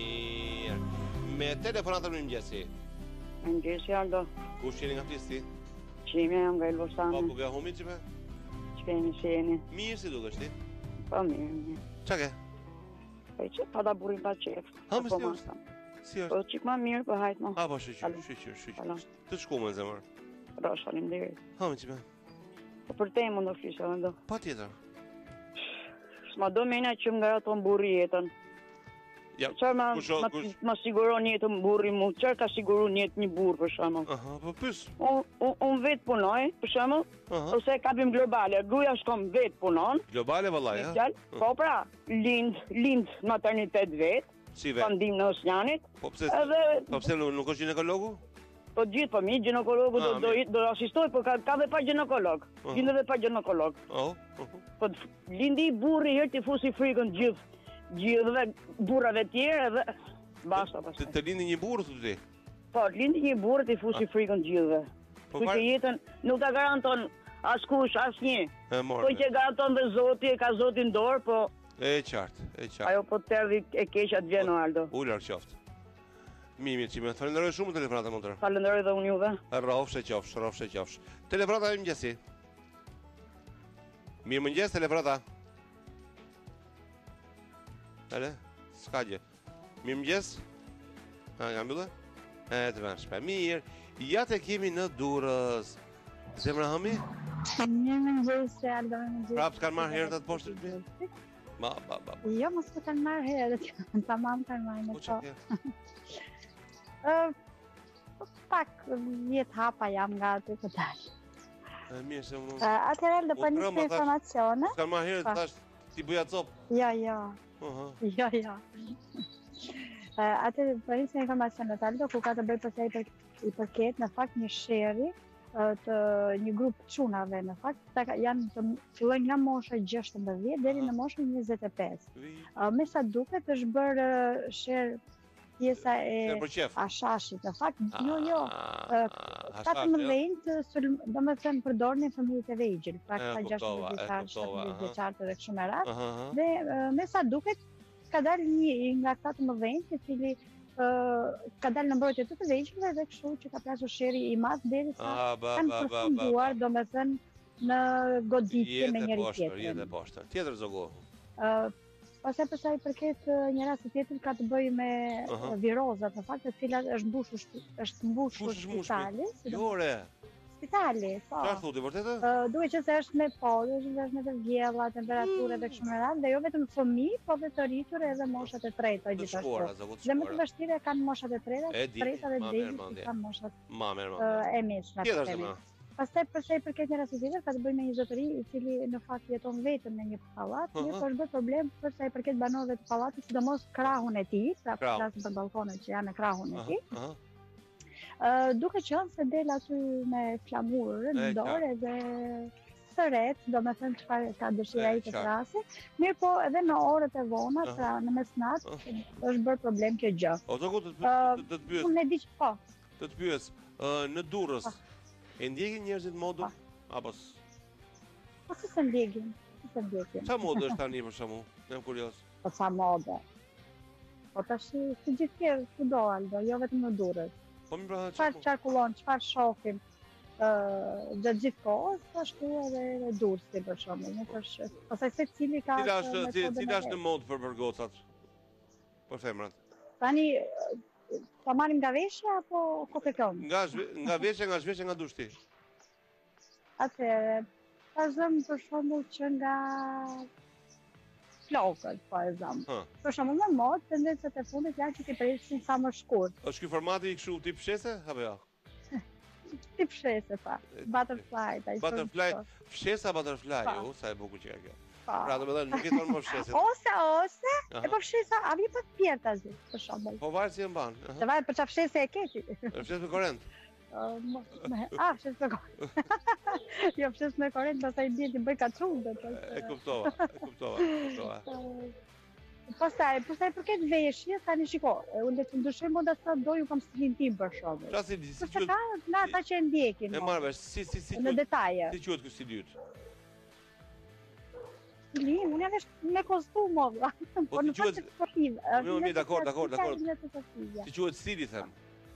Me telefonatën më mëngjesi. Mëngjesi, Aldo. Kush jeni nga Flisti? Qime, jam nga Elbosani. Po, ku ga humit qime? Që kemi që jeni? Mirë, si dukesh ti? Po, mirë, mirë. Qa ke? Po, që pa da burin pa qef. Ha, më si është? Si është? Po, qik ma mirë, po hajtë ma. Ha, po, shqyqyr, shqyqyr, shqyqyr. Të shku me zemër. Rosh, falim dhe. Ha, më qime? Po, për te më ndo flisë, Aldo. Pa tjetër. S'ma do mena që më nga ato më burri jetën. Qërë ma siguron jetë më burri mu, qërë ka siguron jetë një burë, për shumë. Aha, për pys? Unë vetë punoj, për shumë, ose kapim globale, gruja shkom vetë punon. Globale, vëllaj, ha? Po pra, lind, lind maternitet vetë, si vetë? Pandim në Osjanit. Po pse nuk është ginekologu? Po gjithë, po mi, ginekologu do asistoj, po ka dhe pa ginekolog. Gjinde dhe pa ginekolog. Po lindi i burri herë t'i fusi frikën gjithë. Gjithëve burrave tjere dhe basta pastaj. Të lindi një burrë thotë ti? Po, lindi një burrë ti fusi frikën gjithëve. Po që jetën nuk ta garanton askush, asnjë. Po që garanton dhe Zoti, e ka Zoti në dorë, po e qartë, e qartë. Ajo po terdhi e keqja të vjen Aldo. Ular qoftë. Mimi, çime, falenderoj shumë telefonata motor. Falenderoj dhe unë juve. Rrofshë qofsh, rrofshë qofsh. Telefonata e mëngjesi. Mirëmëngjes telefonata. Ale, s'ka gjë. Mirëmëngjes. Ha, nga mbyllë? E, të vënë shpe. Mirë, ja të kemi në Durrës. Zemra hëmi? Mirëmëngjes, Aldo, mirëmëngjes. Prapë s'kanë marrë herët atë poshtë të mi? Ma, ba, ba. Jo, mos të kanë marrë herët. Ta mamë kanë marrë në po. Po pak vjetë hapa jam nga aty të dalë. Mirë, se më... Atëherë, do për njështë informacione. S'kanë marrë herët, tash, ti buja copë. Ja, ja. Jo, jo. Atë për njësë informacion në taldo, ku ka të bëjë përse i përket, në fakt një sheri të një grup çunave, në fakt, janë të fillojnë nga mosha gjashtëmbëdhjetë deri në moshën njëzet e pesë. Me sa duket është bërë sher pjesa e ashashit, në fakt, jo, jo, katërmbëdhjetë, do me thënë përdorën e fëmijët e vegjël, pra këta gjashtëmbëdhjetë vjeçar, shtatëmbëdhjetë vjeçar dhe kështu me radhë, dhe me sa duket, ka dalë një nga katërmbëdhjetë, i cili ka dalë në mbrojtje të të vegjëlve dhe kështu që ka plasur sheri i madh derisa kanë përfunduar, do me thënë, në goditje me njëri tjetrin. Jetë e poshtë, tjetër zogu. Pastaj për sa i përket një rasti tjetër ka të bëjë me virozat, në fakt, e cila është mbushur është mbushur spitali. Jo re. Spitali, po. Çfarë thotë vërtetë? Duhet që se është me polë, është me të vjella, temperaturë dhe kështu me radhë, dhe jo vetëm fëmijë, po dhe të rritur edhe moshat e treta gjithashtu. Dhe më të vështira kanë moshat e treta, treta dhe degët kanë moshat e mesme. Pastaj përsa i përket një rasti tjetër, ka të bëjë me një zotëri i cili në fakt jeton vetëm në një pallat, dhe po është bërë problem përsa i përket banorëve të pallatit, sidomos krahun e tij, pra flasim për balkonet që janë në krahun e tij. Duke qenë se del aty me flamurë në dorë dhe sëret, do me thënë çfarë ka dëshira ai të krahasi, mirë po edhe në orët e vona, pra në mesnat, është bërë problem kjo gjë. O të ku të të pyes? Unë e di që po. Të të pyes, në Durrës e ndjekin njerëzit modën? Apo s... Po si se ndjekin? Si se ndjekin? Qa modë është tani për shembull? Jam kurioz. Po sa modë? Po tash si gjithë tjerë kudo Aldo, jo vetëm në Durrës. Po mi pra çfarë qarkullon, çfarë shohim gjatë gjithë kohës, ashtu edhe në Durrës për shembull. Nuk është. Pastaj secili ka Cila është cila është në modë për për gocat? Për femrat? Tani ta marrim nga veshja apo ko pe këmbë? Nga nga veshja, nga zhveshja, nga dushti. Atëherë, ta zëm për shembull që nga flokët, po e zëm. Për shembull në modë, tendencët e fundit janë që ti presin sa më shkurt. Është ky formati i kështu tip fshese apo jo? Tip fshese pa. Butterfly, ta i thonë. Butterfly, fshesa butterfly, u sa e bukur që ka kjo. Pra, domethënë nuk i thonë më fshese. Ose ose, e po fshesa, a vi pa të pjerta zi, për shembull. Po varet si e mban. Të varet për çfarë fshese e ke ti. Fshesë me korrent. Ah, fshesë me korrent. Jo, fshesë me korrent, pastaj bie ti bëj kaçundë. E kuptova, e kuptova, e kuptova. Pastaj, pastaj përket veshjes, tani shiko, unë të ndryshoj moda sa do, ju kam stilin tim për shembull. Çfarë si si Përse ka nga ata që e ndjekin. E marr vesh, si si si. Në detaje. Si quhet ky stili yt? Stili, unë ja vesh me kostum moda. Po në fakt sportiv. Jo, mi dakor, dakor, dakor. Si quhet stili them?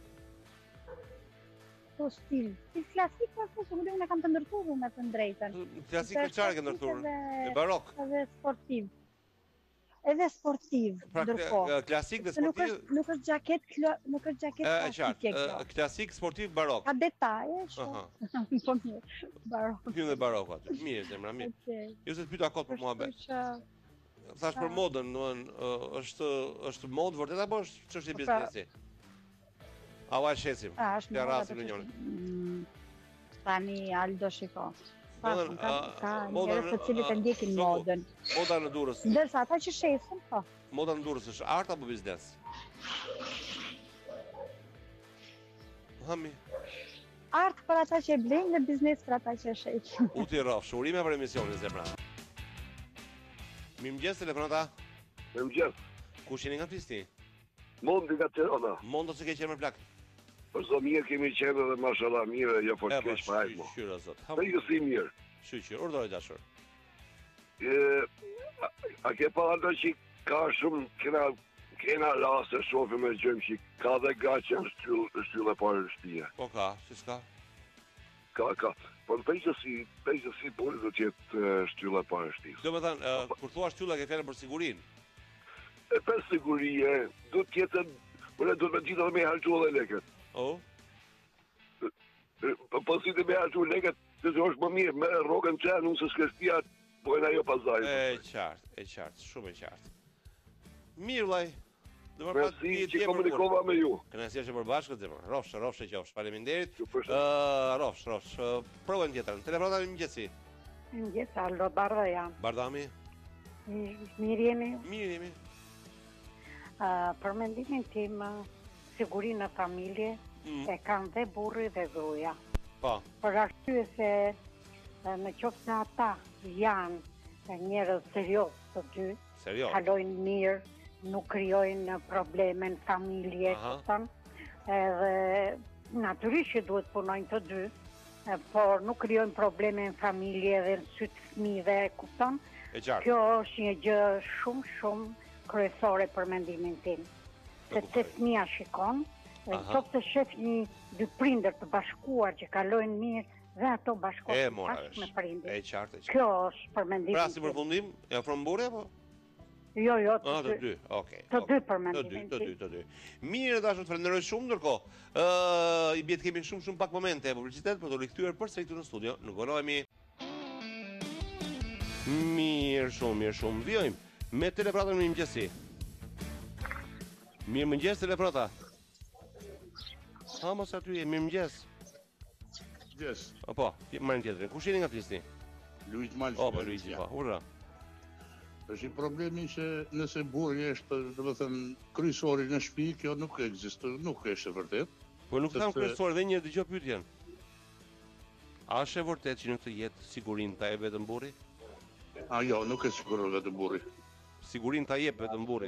Po stil. Stil klasik, po unë unë kam të ndërtuar me të drejtën. Klasik me çfarë ke ndërtuar? Me barok. Edhe sportiv. Edhe sportiv, ndërkohë. Klasik dhe sportiv. Nuk është nuk është jaket, nuk është jaket klasike kjo. Klasik, sportiv, barok. Ka detaje, shumë. Po mirë. Barok. Hyn dhe barok aty. Mirë, zemra, mirë. Jo se të pyeta kot për muhabet. Thash për modën, domethënë, është është modë vërtet apo është çështje biznesi? A vaj shesim. Ja rasim në njëri. Tani Aldo shiko. Ka njerëz të cilët e ndjekin modën. Moda në Durrës. Ndërsa ata që shesin, po. Moda në Durrës është art apo biznes? Hami. Art për ata që e blejnë dhe biznes për ata që e shesin. U ti rrofsh, urime për emisionin zemra. Mirëmëngjes telefonata. Mirëmëngjes. Kush jeni nga Fisti? Mondi nga Tirana. Mondo se ke qenë me plak. Po so mirë kemi qenë dhe mashallah mirë, jo fort keq pa ajmo. Shqyra zot. Po ju si mirë. Shqyr, urdhëroj dashur. Ë a ke parë që ka shumë kena kena raste shohim me gjëm që ka dhe gaçë në shtyllë shtyllë parë në shtëpi. Po ka, si s'ka? Ka ka. Po në pejtë si pejtë si puni do të jetë shtylla parë në shtëpi. Domethënë, kur thua shtylla ke fjalën për sigurinë. E për siguri e do të jetë, por do të më ditë me harxhu edhe lekët. Oh. Po si të me harxhu lekët, se është më mirë me rrogën çan, unë se s'kështia, po e ajo pazari. E qartë, e qartë, shumë e qartë. Mirë vllai. Do të thotë ti komunikova me ju. Kënaqësi është për bashkët, zemër. Rrofsh, rrofsh e qofsh. Faleminderit. Ë, rrofsh, rrofsh. Provojmë tjetrën. Telefonata mëngjesi. Mëngjes, Aldo Bardha jam. Bardhami. Mirë jemi. Mirë jemi. Ë, për mendimin tim, sigurinë në familje e kanë dhe burri dhe gruaja. Po. Për arsye se në qoftë se ata janë njerëz serioz të dy, kalojnë mirë, nuk krijojnë probleme në familje, kupton? Edhe natyrisht që duhet punojnë të dy, por nuk krijojnë probleme në familje dhe në sy të fëmijëve, kupton? Kjo është një gjë shumë shumë kryesore për mendimin tim. Sepse fëmia shikon, qoftë të shef një dy prindër të bashkuar që kalojnë mirë dhe ato bashkohen bashkë me prindër. E qartë, e qartë. Kjo është për mendimin tim. Pra si përfundim, e ofron burri apo? Jo, jo, të dy. Të dy, okay. Të dy për mendimin tim. Të dy, të dy, të dy. Mirë, dashur, të falenderoj shumë ndërkohë. Ë, i bie të kemi shumë shumë pak momente publicitet për të rikthyer përsëri këtu në studio. Nuk vonohemi. Mirë, shumë, mirë, shumë. Vijojmë me telefonatën në mëngjesi. Mirë mëngjes, telefonata. Ha, mos aty e mirë mëngjes. Mëngjes. Po, marrin tjetrin. Kush jeni nga Fisti? Luigi Malci. Po, Luigi, po. Ura. Është një problemi që nëse burri është, domethënë, kryesori në shtëpi, kjo nuk ekziston, nuk është e vërtet. Po nuk tham kryesor, dhe një dëgjoj pyetjen. A është e vërtet që në këtë jetë sigurinë ta jep vetëm burri? A jo, nuk është sigurisht vetëm burri. Sigurinë ta jep vetëm burri.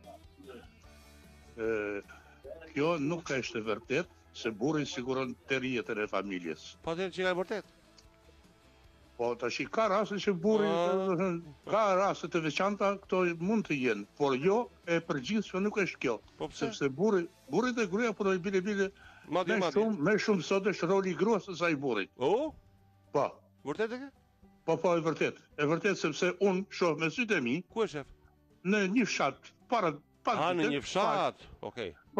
Ë, kjo nuk është e vërtet, se burri siguron tërjetën e familjes. Po atë që është vërtet. Po tash ka raste që burri ka raste të veçanta, këto mund të jenë, por jo e përgjithshme nuk është kjo. Po sepse burri, burri dhe gruaja po do i bile bile më shumë, më shumë sot është roli i gruas se sa i burrit. Oh? Po. Vërtet e ke? Po po, e vërtet. E vërtet sepse un shoh me sytë e mi. Ku është shef? Në një fshat para Ah, në një fshat. Okej. Po.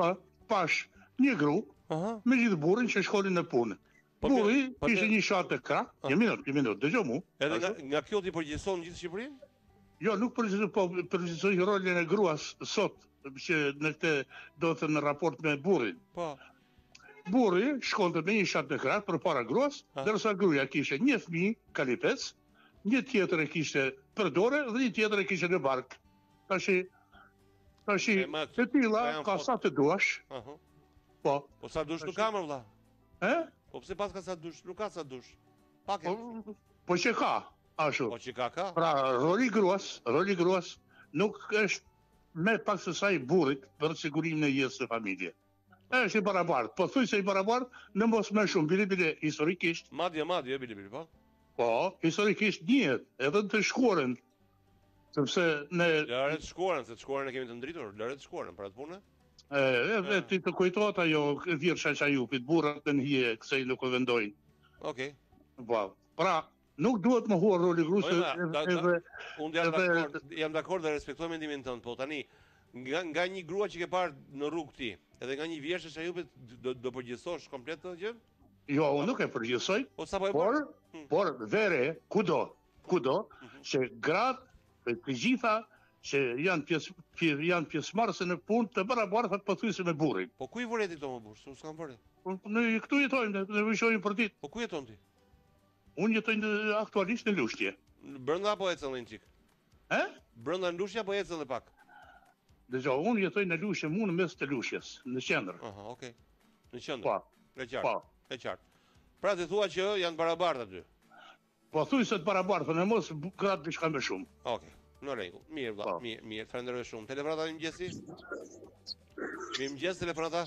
pash një gru, me gjithë burrin që shkonin në punë. Burri ishte një shatë të krak, një minut, një minut, dëgjoj mu. Edhe nga kjo ti përgjithëson gjithë Shqipërinë? Jo, nuk përgjithësoj, po përgjithësoj rolin e gruas sot, që në këtë do të në raport me burrin. Po. Burri shkonte me një shatë të krak për para gruas, dërsa gruaja kishte një fëmijë kalipec, një tjetër e kishte për dore dhe një tjetër e kishte në bark. Tashi, tashi, të tilla ka sa të duash. Po. Po sa dush nuk ka më vlla. E? Po pse pas ka sa dush, nuk ka sa dush. Pak. Po që ka, ashtu. Po që ka ka. Pra roli gruas, roli gruas nuk është me pak se sa i burrit për sigurimin e jetës së familje. Është i barabartë, po thuj se i barabartë në mos më shumë, bile bile historikisht. Madje madje bile bile po. Po, historikisht njëhet, edhe të shkuarën. Sepse ne lëre të shkuarën, se të shkuarën e kemi të ndritur, lëre të shkuarën për atë punë. E, e ti të kujtohet ajo Vjersha Çajupit, burrat në hije, kësaj nuk e vendojnë. Okej. Po. Pra, nuk duhet më huar roli grusë edhe unë jam dakord, jam dakord dhe respektoj mendimin tënd, po tani nga nga një grua që ke parë në rrugë ti, edhe nga një Vjersha Çajupit do do përgjithësosh komplet të gjë? Jo, unë nuk e përgjithësoj. Po sa po e por, por vere kudo, kudo që gratë të gjitha që janë pjesë janë pjesëmarrëse në punë të barabarta pothuajse me burrin. Po ku i voreti këto më burr? S'kam vëre. Ne këtu jetojmë, ne vëshojmë për ditë. Po ku jeton ti? Unë jetoj në aktualisht në Lushtje. Brenda apo ecën një çik? Ë? Brenda në Lushtje apo ecën edhe pak? Dëgjoj, unë jetoj në Lushtje, unë në mes të Lushtjes, në qendër. Aha, okay. Në qendër. Po. E qartë. Po. E qartë. Pra ti thua që janë barabartë aty. Po thuaj se të barabartë, në mos gratë diçka më shumë. Okej. Në rregull. Mirë, valla, mirë, mirë. Falenderoj shumë. Telefonata më mëngjesi? Mi mëngjes telefonata?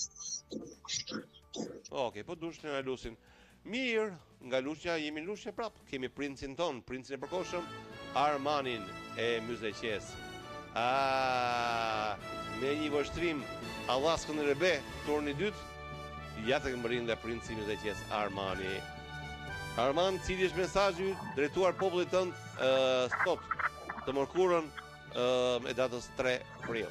Okej, po dush në lusin. Mirë, nga Lushtja jemi në Lushtje prap. Kemi princin ton, princin e përkohshëm, Armanin e Myzeqes. Ah, me një vështrim Allaskën e Rebe, turni i dytë, ja të këmbërin dhe princi i Myzeqes, Armani. Arman, cili është mesazhi drejtuar popullit tënd uh, sot të mërkurën uh, e datës tre prill.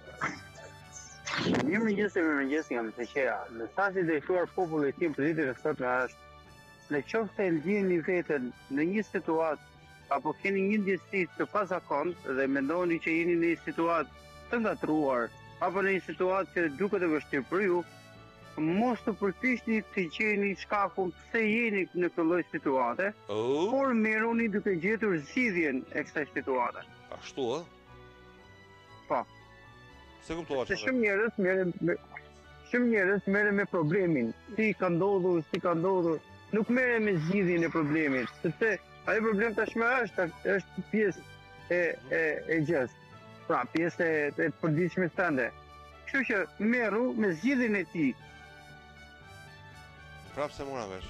Mirë mëngjes, mirë mëngjes nga Myzeqeja. Mesazhi drejtuar popullit tim për ditën e sotme është: në qoftë se ndjeni veten në një situatë apo keni një ndjesi të pazakontë dhe mendoni që jeni në një situatë të ngatruar apo në një situatë që duket e vështirë për ju, mos të përpiqni të gjeni shkakun pse jeni në këtë lloj situate, oh. por merruni duke gjetur zgjidhjen e kësaj situate. Ashtu ë? Po. Se kuptova çfarë? Shumë njerëz merren me shumë njerëz merren me problemin, si ka ndodhur, si ka ndodhur, nuk merren me zgjidhjen e problemit, sepse ai problem tashmë është është pjesë e e e gjës. Pra, pjesë e, e përditshme tënde. Kështu që merru me zgjidhjen e tij. Prapë se mora vesh.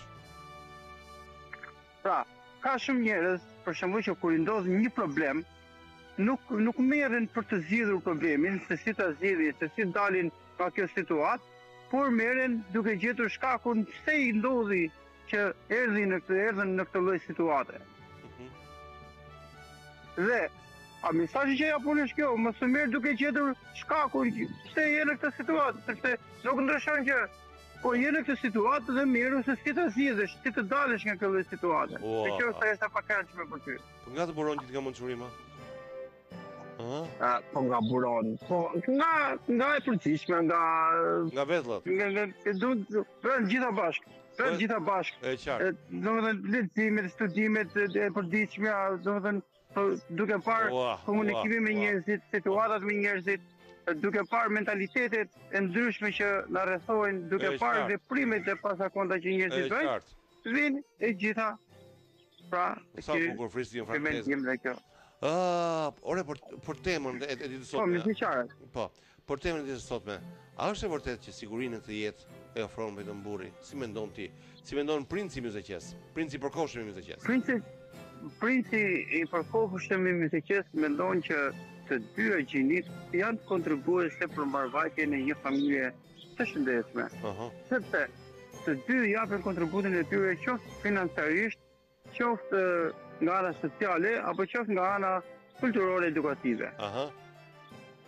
Pra, ka shumë njerëz, për shembull, që kur i ndodh një problem, nuk nuk merren për të zgjidhur problemin, se si ta zgjidhin, se si dalin nga kjo situatë, por merren duke gjetur shkakun pse i ndodhi që erdhi në këtë erdhën në këtë lloj situate. Mhm. Dhe a mesazhi që ja punë është kjo, mos u merr duke gjetur shkakun pse je në këtë situatë, sepse nuk ndryshon që po je në këtë situatë dhe merru se si të zgjidhesh, si të dalësh nga kjo lloj situate. Se kjo është ajo sa pakëndshme për ty. Po nga të buron që të ka mençurima? Ëh? Po nga buron. Po nga nga e përgjithshme, nga nga vetullat. Nga nga duhet bën gjitha bashkë. Bën gjitha bashkë. E qartë. Domethënë leximet, studimet e përditshme, domethënë duke parë komunikimin me njerëzit, situatat me njerëzit, duke parë mentalitetet e ndryshme që na rrethojnë, duke parë veprimet e pazakonta që njerëzit bëjnë, vin e gjitha. Pra, sa bukur frisin francez. Ah, ore për për temën e ditës sot. Po, më diçare. Po, për temën e ditës sotme. A është e vërtetë që sigurinë të jetë e ofron vetëm burri? Si mendon ti? Si mendon princi i Myzeqes? Princi i përkohshëm i Myzeqes? Princi princi i përkohshëm i Myzeqes mendon që të dyja gjinit janë kontribuese për mbarvajtjen e një familje të shëndetshme. Aha. Sepse të dy japin kontributin e tyre qoftë financiarisht, qoftë nga ana sociale apo qoftë nga ana kulturore edukative. Aha.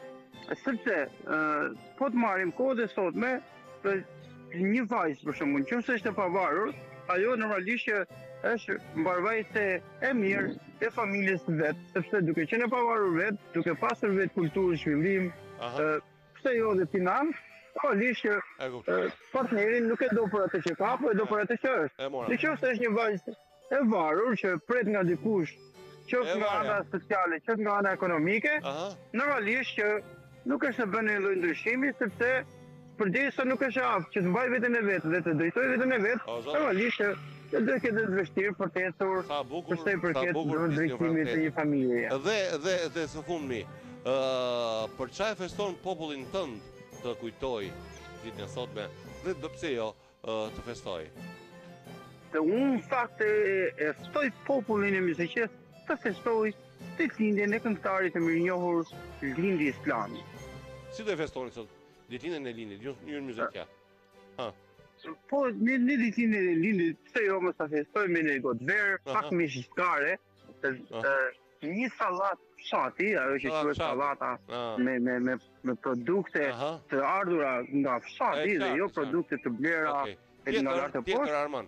Sepse, po të marrim kohët e sotme, për një vajzë për shembull, nëse është e pavarur, ajo normalisht që është mbarvajtëse e mirë e familjes së vet, sepse duke qenë e pavarur vet, duke pasur vet kulturë, zhvillim, pse jo dhe financë, normalisht që partnerin nuk e do për atë që ka, po e do për atë që është. Nëse është një vajzë e varur që pret nga dikush, qoftë nga ana sociale, qoftë nga ana ekonomike, normalisht që nuk është të bënë një lloj ndryshimi, sepse përderisa nuk është aftë që të mbaj veten e vet dhe të drejtoj veten e vet, normalisht që do të ketë të vështirë për të ecur për sa i përket drejtimit të një familjeje. Dhe dhe dhe së fundmi, për çfarë feston popullin tënd të kujtoj ditën e sotme dhe do pse jo të festoj? Dhe unë fakt e ftoj popullin e Mysaqes të festoj ditëlindjen e këngëtarit të mirënjohur Lindi Islami. Si do e festoni sot ditëlindjen e Lindit, ju në Mysaqe? Ha. Po, në ditëlindjen e Lindit, pse jo mos ta festoj me një gotë verë, pak me shishkare, një sallat fshati, ajo që quhet sallata me me me me produkte të ardhura nga fshati dhe jo produkte të blera e nga lartë poshtë.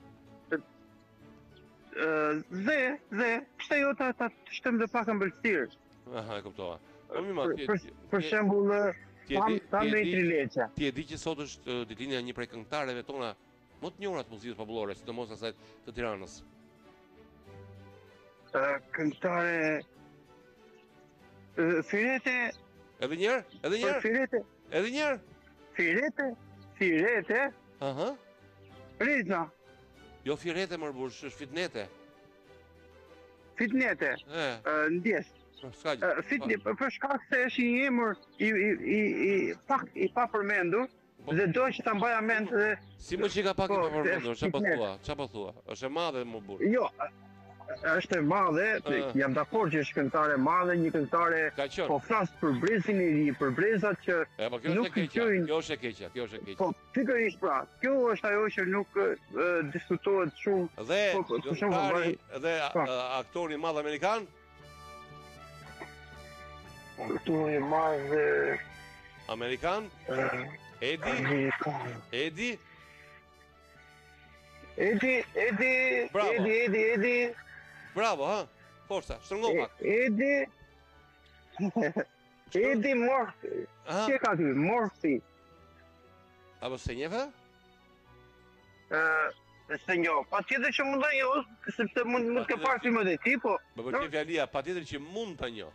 Dhe, dhe, pse jo ta ta shtem dhe pak ëmbëlsirë. Aha, e kuptova. Për shembull, tam me trileçe. Ti e di që sot është ditëlindja e një prej këngëtarëve tona më të njohura të muzikës popullore, sidomos asaj të Tiranës. Këngëtare Firete. Edhe një herë? Edhe një herë? Firete. Edhe një herë? Firete. Firete. Aha. Rizna. Jo Firete më bursh, është Fitnete. Fitnete. Ndjes. Fitnete, për shkak se është një emër i i i pak i papërmendur dhe do që ta mbaja mend dhe si më që ka pak i papërmendur, çfarë po thua? Çfarë po thua? Është e madhe më burr. Jo, është e madhe, jam dakord që është këngëtare e madhe, një këngëtare, po flas për brezin e ri, për brezat që nuk këqejnë. Kjo është e keqja, kjo është e keqja. Po, pikërisht pra, kjo është ajo që nuk diskutohet shumë. Dhe këngëtari dhe aktori i madh amerikan? Aktori i madh amerikan? Edi? Edi? Edi, Edi, Edi, Edi, Edi. Bravo, ha? Forza, shtrëngo pak. Edi... Edi Murphy. Që ka ty? Murphy. Apo se njefe? Se njo, pa tjetër që mund të njo, sepse mund të parë si më dhe ti, po... Më përqe fjalia, pa tjetër që mund të njo.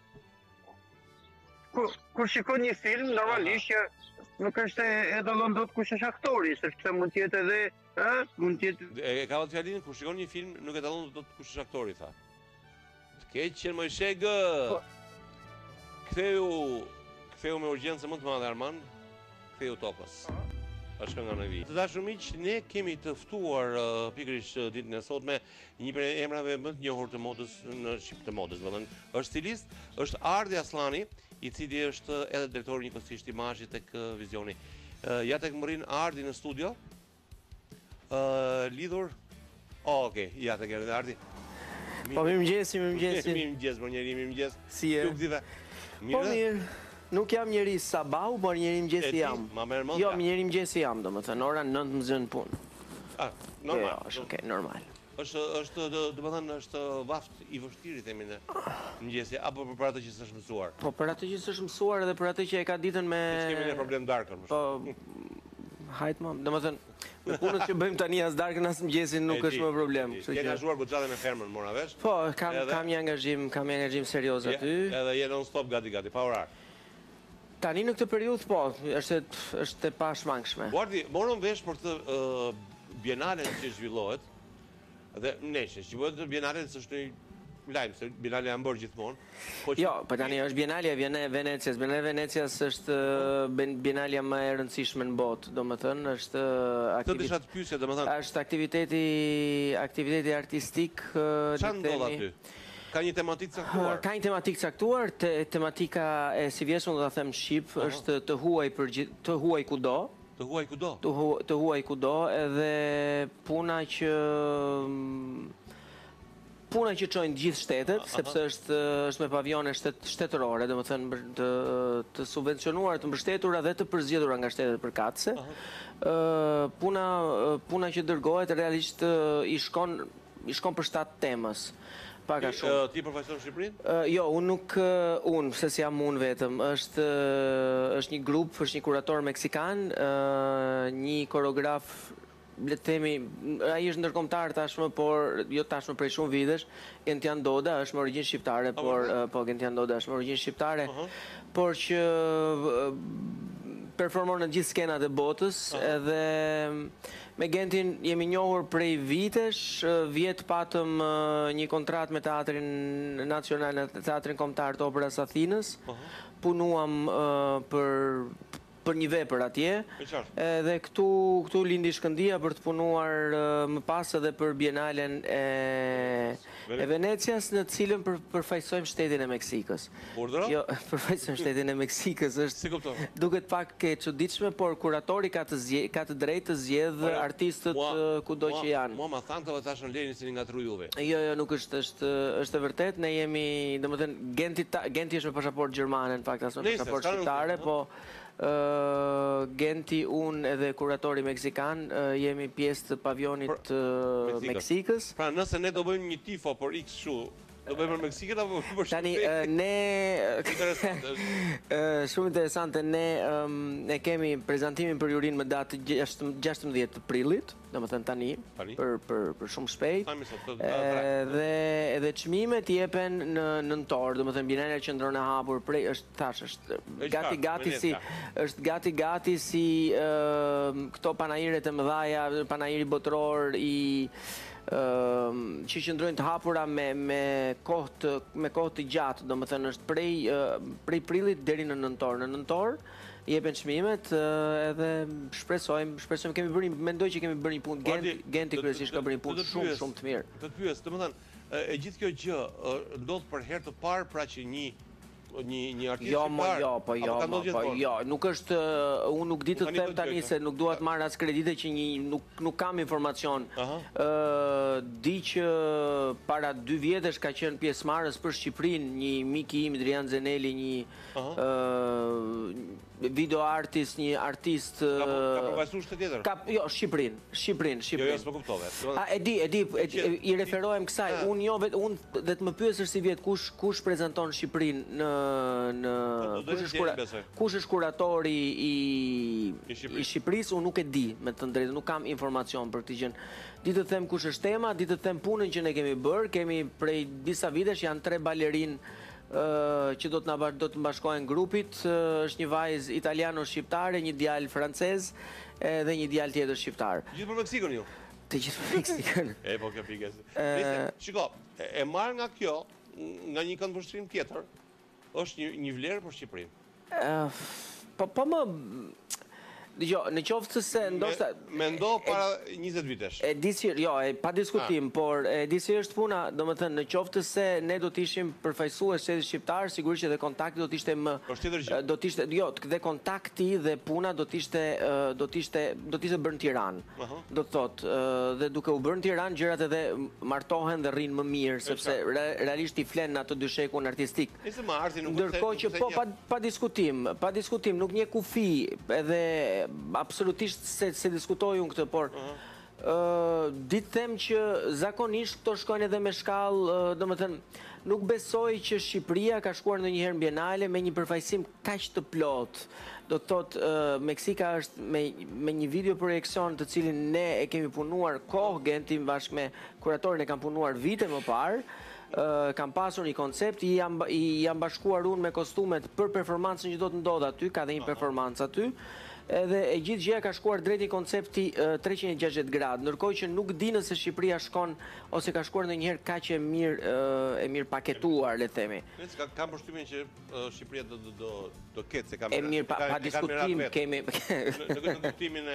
Kur shikon një film, normalisht që nuk është e dallon dot kush është aktori, sepse mund të jetë edhe, ë, mund të jetë. E ka vënë fjalin kur shikon një film, nuk e dallon dot kush është aktori, tha. Të keq që më sheg. Ktheu, ktheu me urgjencë më të madhe Arman, ktheu tokës. Është kënga në vit. Të dashur miq, ne kemi të ftuar uh, pikërisht uh, ditën e sotme një prej emrave më të njohur të modës në Shqip të modës, domethënë është stilist, është Ardi Aslani, i cili është edhe drejtor njëkohësisht imazhit tek uh, Vizioni. Uh, ja tek më rrin Ardi në studio. Uh, lidhur. Oh, okay, ja tek Ardi. Po mirëmëngjes, mirëmëngjes. Mirëmëngjes, po njëri mirëmëngjes. Si je? Ju gjive. Po mirë. Nuk jam njeri sabahu, por njeri mëngjesi jam. Ma merr mend. Jo, njeri mëngjesi jam, domethënë ora nëntë më zën punë. Ah, normal. Jo, është okay, normal. Është është domethënë është vaft i vështirë themi ne. Mëngjesi apo për atë që s'është mësuar. Po për atë që s'është mësuar edhe për atë që e ka ditën me kemi një problem darkën më shumë. Po hajt më, domethënë në punën që bëjmë tani as darkën as mëngjesin nuk është më problem, kështu që. Ke angazhuar goxhallën me fermën, mora vesh? Po, kam kam një angazhim, kam një angazhim serioz aty. Edhe je non stop gati gati, pa orar. Tani në këtë periudhë po, është është e pashmangshme. Guardi, morëm vesh për këtë bienalen që zhvillohet. Dhe nesër, që bëhet bienalen s'është një lajm, se bienale janë bërë gjithmonë. Jo, po tani është bienalia e Venecias. Bienale e Venecias është bienalia më e rëndësishme në botë, domethënë është Të desha të pyesja, domethënë. Është aktiviteti aktiviteti artistik. Çfarë ndodh aty? Ka një tematikë caktuar? Ka një tematikë caktuar, tematika e si vjesëm do ta them shqip, është të huaj për të huaj kudo. Të huaj kudo? Të huaj kudo, edhe puna që puna që çojnë gjithë shtetet, sepse është është me pavione shtetërore, domethënë të të subvencionuara, të mbështetura dhe të përzgjedhura nga shtetet përkatëse. Puna puna që dërgohet realisht i shkon i shkon për shtat temës. Paka shumë. Ti përfaqëson Shqipërinë? Jo, unë nuk unë, se si jam unë vetëm. Është është një grup, është një kurator meksikan, një koreograf, le të themi, ai është ndërkombëtar tashmë, por jo tashmë prej shumë vitesh. Gentian Doda është me origjinë shqiptare, por po Gentian Doda është me origjinë shqiptare, por që performon në gjithë skenat e botës, edhe me Gentin jemi njohur prej vitesh, vjet patëm një kontratë me Teatrin Nacional, Teatrin Kombëtar të Operës Athinës, punuam për për një vepër atje, edhe këtu këtu lindi shkëndia për të punuar më pas edhe për Bienalen e e Venecias, në të cilën përfaqësojmë shtetin e Meksikës. Urdhëro? Jo, përfaqësojmë shtetin e Meksikës, është duket pak e çuditshme, por kuratori ka të zgjedh, ka të drejtë të zgjedh artistët kudo që janë. Mua ma thanë të thashën Leni se nga tru juve. Jo, jo, nuk është, është është e vërtet, ne jemi, domethënë Genti Genti është me pasaportë gjermane, në fakt, as me pasaportë shqiptare, po Genti, unë edhe kuratori meksikan jemi pjesë të pavionit Meksikës. Pra nëse ne do bëjmë një tifo për X shu, do bëjmë për Meksikët apo për Tani, ne... Shumë interesante, ne kemi prezantimin për jurin më datë gjashtëmbëdhjetë prillit, do më thënë tani, për shumë shpejt, edhe çmimet jepen në nëntor, do më thënë Bienalja Qendrore e hapur prej, është thash, është gati-gati si, është gati-gati si këto panajiret e mëdhaja, panajiri botëror i që qëndrojnë të hapura me kohë të gjatë, do më thënë është prej prillit deri në nëntor. Në nëntor jepen çmimet edhe shpresojmë, shpresojmë kemi bërë, mendoj që kemi bërë një punë, Genti kryesisht ka bërë një punë shumë shumë të mirë. Të të pyes, do më thënë, e gjithë kjo gjë ndodh për herë të parë, pra që një një artist shqiptar? Jo, po jo, po jo, nuk është, unë nuk di të them tani se nuk dua të marr as kredite që një, nuk kam informacion. Di që para dy vjetësh ka qenë pjesëmarrës për Shqipërinë një mik i im, Drian Zeneli, një video artist, një artist... Ka përvajsu shtë tjetër? Jo, Shqipërinë, Shqipërinë, Shqipërinë. Jo, jo, s'më kuptove. E di, e di, i referohem kësaj, unë jo vetë, unë dhe të më pyesër si vjetë kush prezenton Shqipërinë në... Kush është kuratori i Shqipërisë, unë nuk e di, me të ndrejtë, nuk kam informacion për këtë gjën. Di të them kush është tema, di të them punën që ne kemi bërë, kemi prej disa vitesh, janë tre balerinë që do të mbashkohen grupit, është një vajzë italiano-shqiptare, një djalë francez dhe një djalë tjetër shqiptar. Gjithë për Meksikën ju? Të gjithë për Meksikën. E, po kjo pikes. Shiko, e marrë nga kjo, nga një këndvështrim tjetër, është një vlerë për Shqipërinë. Po më... Në qoftë se ndoshta... Mendo para njëzet vitesh. E disi, jo, pa diskutim, por e disi është puna, do më thënë, në qoftë se ne do t'ishim përfaqësues shtetit shqiptar, sigurisht që dhe kontakti do t'ishte më... Do t'ishte, jo, dhe kontakti dhe puna do t'ishte, do t'ishte, do t'ishte bërë në Tiranë, do të thotë, dhe duke u bërë në Tiranë, gjërat edhe martohen dhe rrinë më mirë, sepse realisht i flenë në atë dyshekun artistik. Ndërkohë që po, pa diskutim, pa diskutim, nuk një kufi, edhe absolutisht se diskutoj unë këtë, por ditë them që zakonisht këto shkojnë edhe me shkallë, do më thënë, nuk besoj që Shqipëria ka shkuar në njëherë në Bienale me një përfaqësim kaq të plot. Do të thotë, Meksika është me një video projekcion të cilin ne e kemi punuar kohë, Genti bashkë me kuratorin e kam punuar vite më parë, kam pasur një koncept, i jam bashkuar unë me kostumet për performancën që do të ndodhë aty, ka dhe një performancë aty, edhe e gjithë gjëja ka shkuar drejt një koncepti treqind e gjashtëdhjetë gradë, ndërkohë që nuk di nëse Shqipëria shkon ose ka shkuar ndonjëherë kaq e mirë e mirë paketuar, le të themi. Ne kam përshtypjen që Shqipëria do do do ketë se kamera. E mirë, pa diskutim kemi. Në kuptimin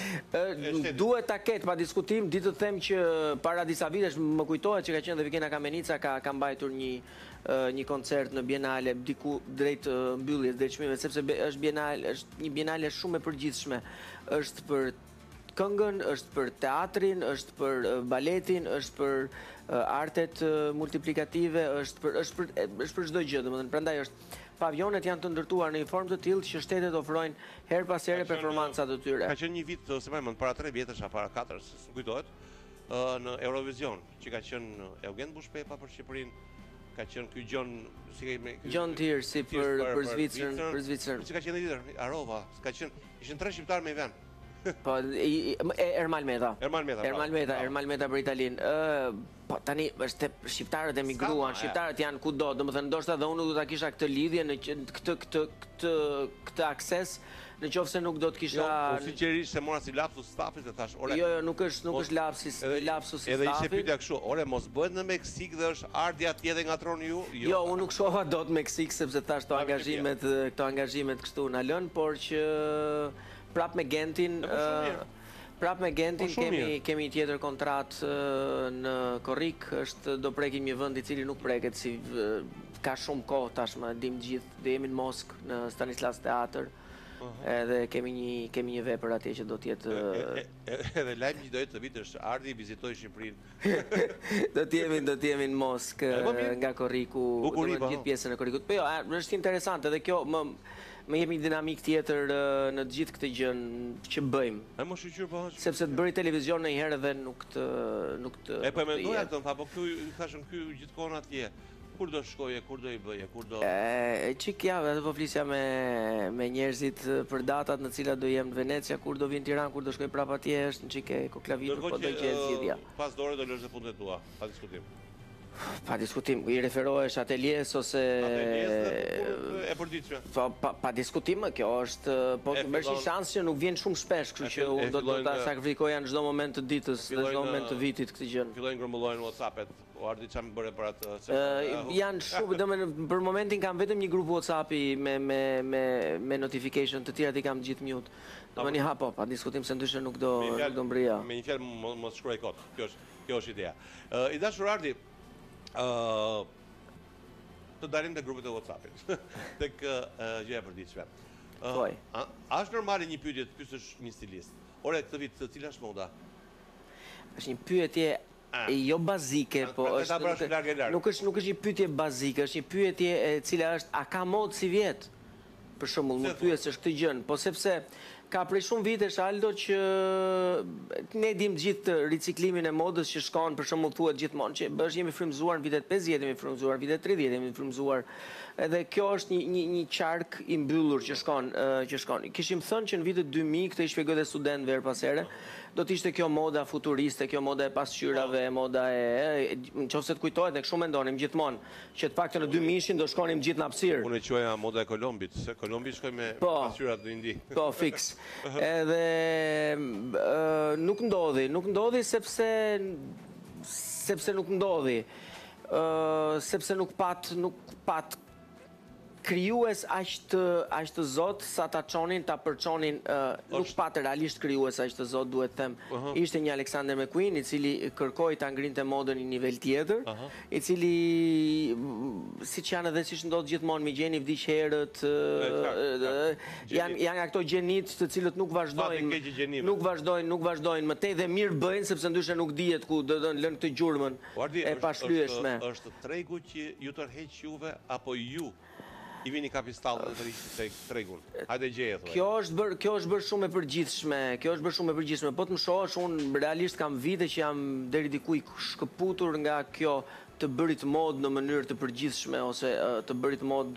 e duhet ta ketë pa diskutim, di të them që para disa vitesh më kujtohet që ka qenë dhe Vikena Kamenica ka ka mbajtur një një koncert në Bienale diku drejt mbylljes drejt çmimeve, sepse është Bienale, është një Bienale shumë e përgjithshme, është për këngën, është për teatrin, është për baletin, është për artet multiplikative, është për është për është për çdo gjë, domethënë prandaj është pavionet janë të ndërtuar në një formë të tillë që shtetet ofrojnë her pas here performanca të tyre. Ka qenë një vit, se më para tre vjetësh apo para katër, s'm kujtohet, në Eurovision, që ka qenë Eugen Bushpepa për Shqipërinë, ka qenë ky John si John Tiersi për për Zvicrën, për Zvicrën. Si ka qenë tjetër? Arova, ka qenë ishin tre shqiptar me vend. Po Ermal Meta. Ermal Meta. Ermal Meta, Ermal Meta për Italinë. Ë, po tani është shqiptarët emigruan, shqiptarët janë kudo, domethënë ndoshta edhe unë do ta kisha këtë lidhje në këtë këtë këtë këtë akses, në qoftë se nuk do të kisha. Jo, sinqerisht se mora si lapsus stafit e thash, ore. Jo, jo, nuk është nuk është lapsus, lapsus i stafit. Edhe ishte pyetja kështu, ore mos bëhet në Meksik dhe është ardhi atje dhe ngatron ju? Jo, unë nuk shoha dot Meksik sepse thash këto angazhimet, këto angazhimet kështu na lën, por që prap me Gentin, prap me Gentin kemi kemi një tjetër kontratë në Korrik, është do prekim një vend i cili nuk preket si ka shumë kohë tashmë, dim gjithë, do jemi në Moskë në Stanislas Teatr. Edhe kemi një kemi një vepër atje që do të jetë edhe lajmi që do jetë të vit është ardhi vizitoj Shqipërinë. Do të jemi do të jemi në Moskë nga Korriku, në gjithë pjesën e Korrikut. Po jo, është interesante edhe kjo më më jep një dinamik tjetër në të gjithë këtë gjë që bëjmë. E mos shqyr po. Sepse të bëri televizion në një herë edhe nuk të nuk të. E po mendoja këtë, tha po këtu thashën ky gjithkohon atje. Kur do shkoje, kur do i bëje, kur do... E qik javë, edhe po flisja me njerëzit për datat në cilat do jem në Venecia, kur do vinë Tiranë, kur do shkoj prap atje, është në qik e koklavitur, po do gjenë zgjidhja. Pas dore do lësh dhe punët tua, pa diskutim. Pa diskutim, i referohesh ateljes ose... Ateljes e përditshme. Pa diskutim, kjo është... Po të bërsh një shansë që nuk vjen shumë shpesh, kështu që unë do të sakrifikoja në çdo moment të ditës, në çdo moment të vitit këtë gjën. Fillojnë grumbullojnë WhatsApp-et, o ardi çam bëre për atë... Janë shumë, domethënë për momentin kam vetëm një grup WhatsApp-i me notification, të tjerat i kam gjithë mute. Domethënë ha po, pa diskutim se ndryshe nuk do mbrija. Me një fjalë mos shkruaj kot. Kjo është ideja. I dashur Ardi, të dalim të grupet e WhatsApp-it, tek gjëja e përditshme. A është normale një pyetje të pyesësh një stilist? Ore, këtë vit cila është moda? Është një pyetje jo bazike, po është nuk është nuk është një pyetje bazike, është një pyetje e cila është a ka modë si vjet? Për shembull, më pyesësh këtë gjën, po sepse ka prej shumë vitesh Aldo që ne dim gjithë riciklimin e modës që shkon, për shembull thuhet gjithmonë që bësh jemi frymzuar në vitet pesëdhjetë, jemi frymzuar vitet tridhjetë, jemi frymzuar. Edhe kjo është një një një qark i mbyllur që shkon që shkon. Kishim thënë që në vitet dy mijë, këtë i shpjegoj dhe studentëve her pas here, do të ishte kjo moda futuriste, kjo moda e pasqyrave, moda e nëse të kujtohet ne kështu mendonim gjithmonë që të paktën në dy mijë-shin do shkonim gjithë në hapësirë. Unë e quaja moda e Kolombit, se Kolombi shkoi me pasqyrat në Indi. Po, fiks. Edhe nuk ndodhi, nuk ndodhi sepse sepse nuk ndodhi. Sepse nuk pat nuk pat krijues aq të aq të zot sa ta çonin, ta përçonin, nuk pat realisht krijues aq të zot, duhet të them. Ishte një Alexander McQueen i cili kërkoi ta ngrinte modën në një nivel tjetër, i cili siç janë edhe siç ndodh gjithmonë me gjeni vdiq herët, janë janë ato gjenit të cilët nuk vazhdojnë, nuk vazhdojnë, nuk vazhdojnë më tej dhe mirë bëjnë sepse ndryshe nuk dihet ku do të lënë këtë gjurmën e pashlyeshme. Është tregu që ju tërheq juve apo ju i vini kapistallë të rishtë të tregun. Hajde gjeje, thuaj. Kjo është bërë kjo është bërë shumë e përgjithshme, kjo është bërë shumë e përgjithshme. Po të më shohësh, unë realisht kam vite që jam deri diku i shkëputur nga kjo të bërit mod në mënyrë të përgjithshme ose të bërit mod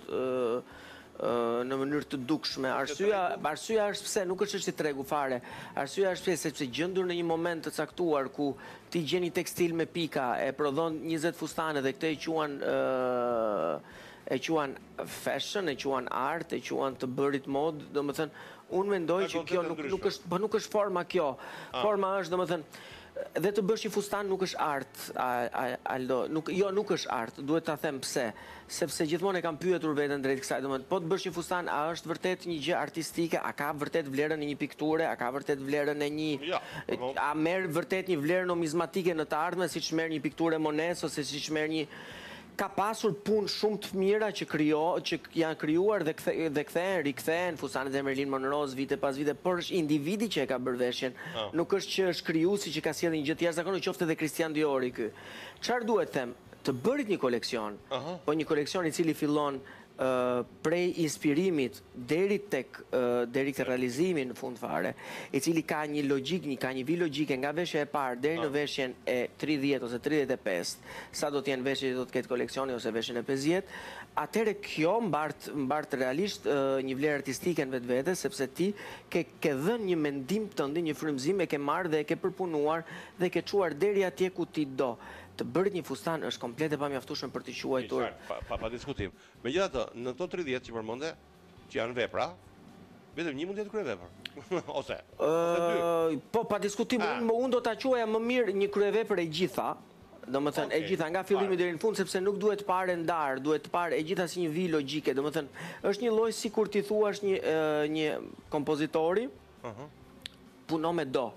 në mënyrë të dukshme. Arsyeja, arsyeja është pse nuk është çështje tregu fare. Arsyeja është pse sepse gjendur në një moment të caktuar ku ti gjen një tekstil me pika, e prodhon njëzet fustane dhe këtë e quan e quan fashion, e quan art, e quan të bërit mod, do më thënë, unë mendoj që kjo nuk është, nuk është forma kjo. Forma është, do më thënë, dhe të bësh një fustan nuk është art, Aldo, jo nuk është art, duhet ta them pse, sepse gjithmonë e kam pyetur veten drejt kësaj, do më thënë, po të bësh një fustan, a është vërtet një gjë artistike, a ka vërtet vlerën e një pikture, a ka vërtet vlerën e një, a merr vërtet një vlerë numizmatike në të ardhmen, siç merr një pikturë Monet ose siç merr një. ka pasur punë shumë të mira që krijo, që janë krijuar dhe kthe, dhe kthehen, rikthehen fustanet e Marilyn Monroe vite pas vite, por është individi që e ka bërë veshjen. Oh. Nuk është që është krijuesi që ka sjellë një gjë të jashtëzakonshme, qoftë edhe Christian Diori ky. Çfarë duhet them? Të bërit një koleksion, uh -huh. po një koleksion i cili fillon Uh, prej inspirimit deri tek uh, deri tek realizimi në fund fare, i cili ka një logjik, një ka një vi logjike nga veshja e parë deri në veshjen e tridhjetë ose tridhjetë e pesë, sa do të jenë veshjet që do të ketë koleksioni ose veshjen e pesëdhjetë, atëherë kjo mbart mbart realisht uh, një vlerë artistike në vetvete, sepse ti ke ke dhënë një mendim tënd, një frymëzim, e ke marrë dhe e ke përpunuar dhe e ke çuar deri atje ku ti do. Të bërit një fustan është komplet e pamjaftueshme për të quajtur. Pa, pa, pa diskutim. Megjithatë, në këto tridhjetë që përmende, që janë vepra, vetëm një mund të jetë kryevepër. Ose, ose dy. Po, pa diskutim, unë un do ta quaja më mirë një kryevepër e gjitha, domethënë okay. e gjitha nga fillimi deri në fund, sepse nuk duhet parë ndar, duhet parë e gjitha si një vi logjike, domethënë është një lloj sikur ti thuash një uh, një kompozitori uh -huh. punon me do.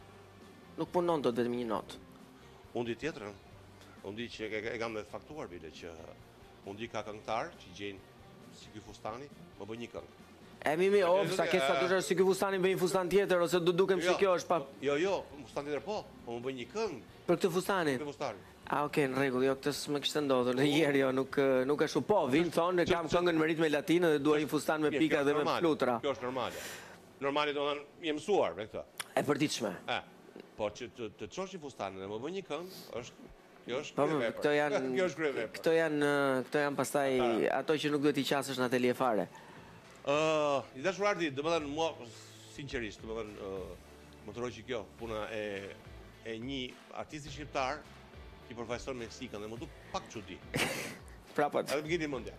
Nuk punon dot vetëm një notë. Unë di tjetrën, unë di që e kam dhe faktuar bile që unë di ka këngëtar që gjenë si ky fustani, më bëj një këngë. E mi mi, o, sa ke sa dushar si ky fustani bëj një fustan tjetër, ose du dukem si kjo është pa... Jo, jo, fustan tjetër po, po më bëj një këngë. Për këtë fustani? Për këtë fustani. A, okej, në regull, jo, këtë s'me kishtë ndodhur, në jeri, jo, nuk, nuk është po, vinë thonë, kam këngën me ritme latine dhe dua një fustan me pika dhe me flutra. Kjo është normale. Normale do në jem mësuar me këtë. E përditshme. Po që të çosh një fustanin dhe më bë një këngë, është kjo është kryevepër. Këto janë kjo është kryevepër. Këto janë këto janë pastaj ato që nuk duhet i qasësh në atelier fare. Ë, i dashur Ardi, domethënë mua sinqerisht, domethënë më thuroj që kjo puna e e një artisti shqiptar që përfaqëson Meksikën dhe më duk pak çudi. Prapa. A më gjeni mendja.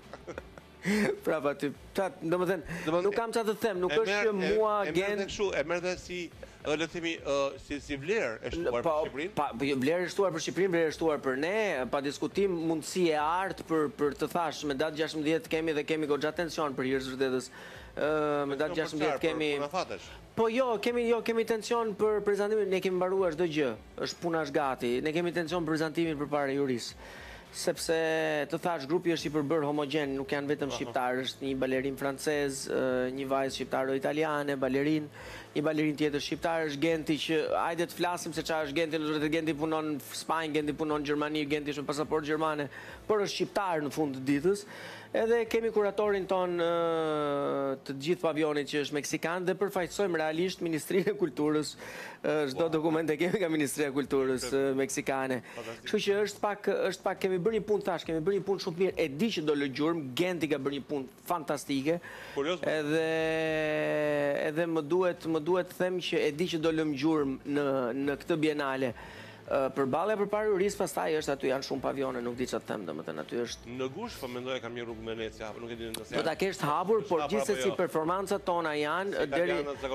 Prapa ty, domethënë nuk kam çfarë të them, nuk është që mua gen e merrte si le të themi si si vlerë e shtuar për Shqipërinë. Pa, vlerë e shtuar për Shqipërinë, vlerë e shtuar për ne, pa diskutim mundësi e artë për për të thash, me datë gjashtëmbëdhjetë kemi dhe kemi goxha tension për hir të vërtetës. Ë, me datë gjashtëmbëdhjetë kemi Po jo, kemi jo kemi tension për prezantimin, ne kemi mbaruar çdo gjë. Është puna është gati. Ne kemi tension për prezantimin përpara juris. Sepse të thash grupi është i përbërë homogen, nuk janë vetëm shqiptarë, është një balerin francez, një vajzë shqiptaro-italiane, balerin, një balerin tjetër shqiptarë, është Genti që, ajde të flasim se qa është Genti, në Genti punon në Spanjë, Genti punon në Gjermani, Genti është në pasaport gjermane, por është shqiptarë në fund të ditës. Edhe kemi kuratorin ton të gjithë pavionit që është meksikan dhe përfaqësojmë realisht Ministrinë e Kulturës, çdo dokument e kemi nga Ministria e Kulturës meksikane. Kështu që është pak është pak kemi bërë një punë tash, kemi bërë një punë shumë mirë. E di që do lë gjurmë, Genti ka bërë një punë fantastike. Edhe edhe më duhet më duhet të them që e di që do lëm gjurmë në në këtë bienale. Përballja përpara juris pastaj është aty janë shumë pavione, nuk di çfarë të them, domethënë aty është. Në Gush po mendoj kam një rrugë me Venecia, apo nuk e di nëse. Do ta kesh të hapur, por gjithsesi performancat tona janë deri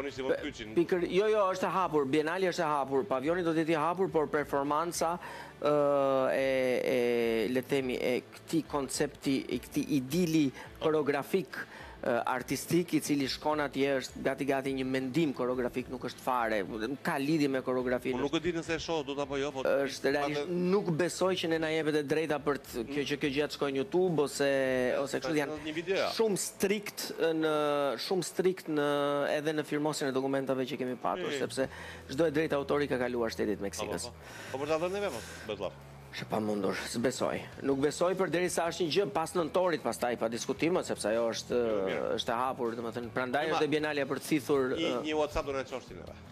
pikër jo jo është e hapur, bienali është e hapur, pavioni do të jetë i hapur, por performanca e e le të themi e këtij koncepti, e këtij idili koreografik artistik i cili shkon atje është gati gati një mendim koreografik, nuk është fare, nuk ka lidhje me koreografinë. Nuk e di nëse e shoh dot apo jo, po është realisht nuk besoj që ne na jepet e drejta për kjo që kjo gjë të shkojë në YouTube ose ose kështu janë shumë strikt në shumë strikt në edhe në firmosjen e dokumentave që kemi patur, sepse çdo e drejtë autori ka kaluar shtetit Meksikës. Po për ta dhënë neve, Betllav. Shë pa mundur, s'besoj. Nuk besoj për deri sa është një gjë pas nëntorit, pastaj pa diskutimet, sepse ajo është është e hapur, domethënë prandaj është bienalja për të thithur. Një WhatsApp do na çosh ti neve.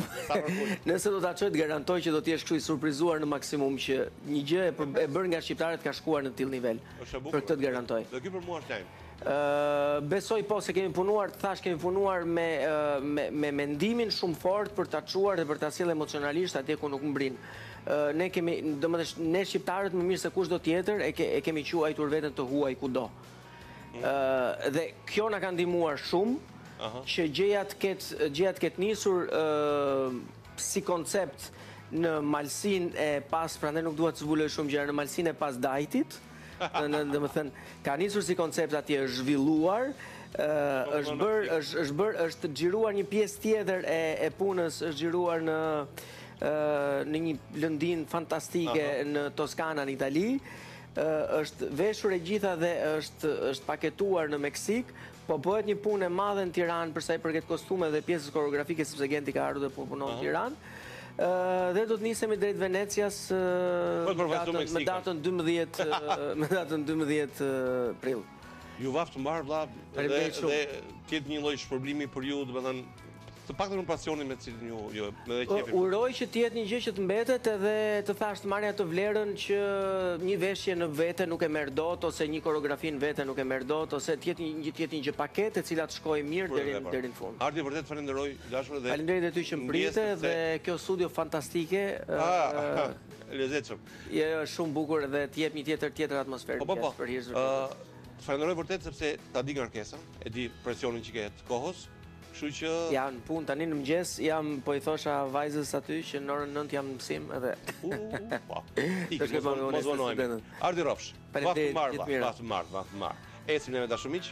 Nëse do ta çoj të garantoj që do të jesh kështu i surprizuar në maksimum që një gjë e bërë nga shqiptarët ka shkuar në tillë nivel. Për këtë të garantoj. Dhe ky për mua është lajm. Uh, besoj po se kemi punuar, thash kemi punuar me, uh, me, me mendimin shumë fort për ta çuar dhe për ta sjellë emocionalisht atje ku nuk mbrin. Uh, ne kemi, domethënë ne shqiptarët më mirë se kushdo tjetër e, ke, e kemi quajtur veten të huaj kudo. Mm. Uh, dhe kjo na ka ndihmuar shumë uh-huh. që gjëja të ketë gjëja të ketë nisur uh, si koncept në malsinë e pas, prandaj nuk dua të zbuloj shumë gjëra, në malsinë e pas dajtit. Dhe më thënë, ka njësur si koncept atje është zhvilluar, është bërë, është bërë, është xhiruar një pjesë tjetër e, e punës, është xhiruar në, në një lëndin fantastike në Toskana, në Itali, është veshur e gjitha dhe është është paketuar në Meksik, po bëhet një punë e madhe në Tiranë për sa i përket kostume dhe pjesës koreografike sepse Genti ka ardhur dhe po punon në Tiranë. Dhe do të nisemi drejt Venecias me datën dymbëdhjetë me datën dymbëdhjetë prill. Ju vaftë mbar vlla dhe tjetë një lloj shpërblimi për ju, domethënë të paktën unë pasionin me cilin ju ju me qefin. Uroj që të jetë një gjë që të mbetet edhe të thash të marrë atë vlerën që një veshje në vete nuk e merr dot ose një koreografi në vete nuk e merr dot ose të jetë një të jetë një gjë paketë e cila të shkojë mirë deri deri në fund. Arti vërtet falenderoj dashur dhe Faleminderit edhe ty që mbrite dhe kjo studio fantastike. Lezetshëm. Je shumë bukur dhe të jep një tjetër tjetër atmosferë për hir zyrtar. Falenderoj vërtet sepse ta di nga kërkesa, e di presionin që ke të kohës. Kështu që jam në punë tani në mëngjes, jam po i thosha vajzës aty që në orën nëntë jam në mësim edhe. Po. Mos vonohemi. Ardi Rofsh. Vaftë marr, vaftë marr, vaftë marr. Ecim ne me dashur miq.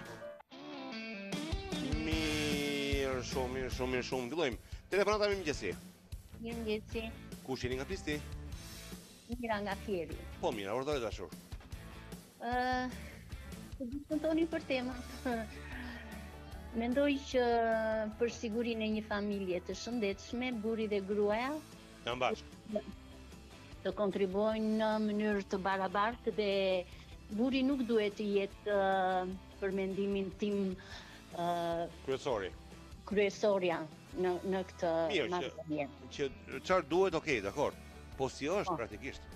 Mirë, shumë mirë, shumë mirë, shumë. Fillojmë. Telefonata me mëngjesi. Mëngjesi. Kush jeni nga Pisti? Mira nga Fieri. Po mira, urdhëroj dashur. Ë, të diskutoni për temën. Mendoj që për sigurinë e një familje të shëndetshme, burri dhe gruaja janë bashkë. Të kontribuojnë në mënyrë të barabartë dhe burri nuk duhet të jetë për mendimin tim kryesori. Kryesorja në në këtë marrëdhënie. Që çfarë duhet, okay, dakor. Po si është praktikisht?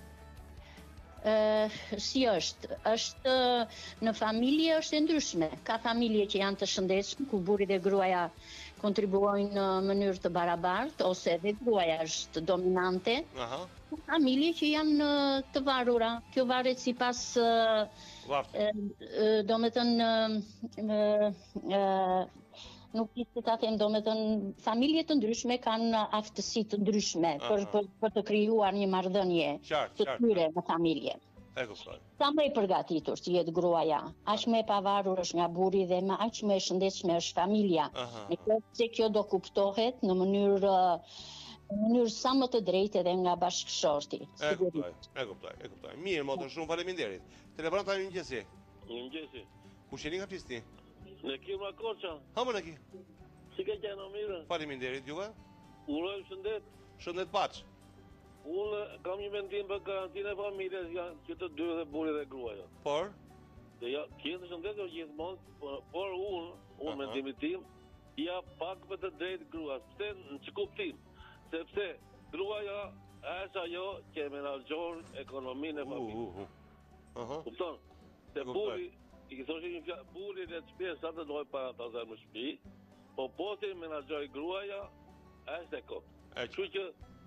Uh, si është, është në familje është e ndryshme. Ka familje që janë të shëndetshme, ku burri dhe gruaja kontribuojnë në mënyrë të barabartë, ose edhe gruaja është dominante. Aha. Ka familje që janë të varura. Kjo varet sipas uh, uh, do me thënë uh, uh, nuk ishte ta them, do me thënë familje të ndryshme kanë aftësi të ndryshme për, për, për të krijuar një marrëdhënie të tyre në familje. E kuptoj. Sa më e përgatitur të jetë gruaja, aq më e pavarur është nga burri dhe më aq më e shëndetshme është familja. Në qoftë se kjo do kuptohet në mënyrë në mënyrë sa më të drejtë edhe nga bashkëshorti. E kuptoj, e kuptoj, e kuptoj. Mirë, motër, shumë faleminderit. Telefonata më mëngjesi. Mëngjesi. Kush jeni nga Pisti? Në Kirma Korça. Ha më në ki. Si ke qenë mirë? Faleminderit juve. Uroj shëndet. Shëndet paç. Unë kam një mendim për karantinë e familjes janë që të dy dhe burri dhe gruaja. Por? Dhe ja, kjetë shëndet jo gjithmonë, por, por unë, unë mendimi tim, ja pak për të drejtë gruas. Pse në që kuptim? Sepse gruaja është ajo që menaxhon ekonominë e familjes. Kupton? Se burri i thoshe një fjallë, burri dhe të shpje sa të dojë para të azar më shpi, po potin menaxhoj gruaja, është e kot. Kështu që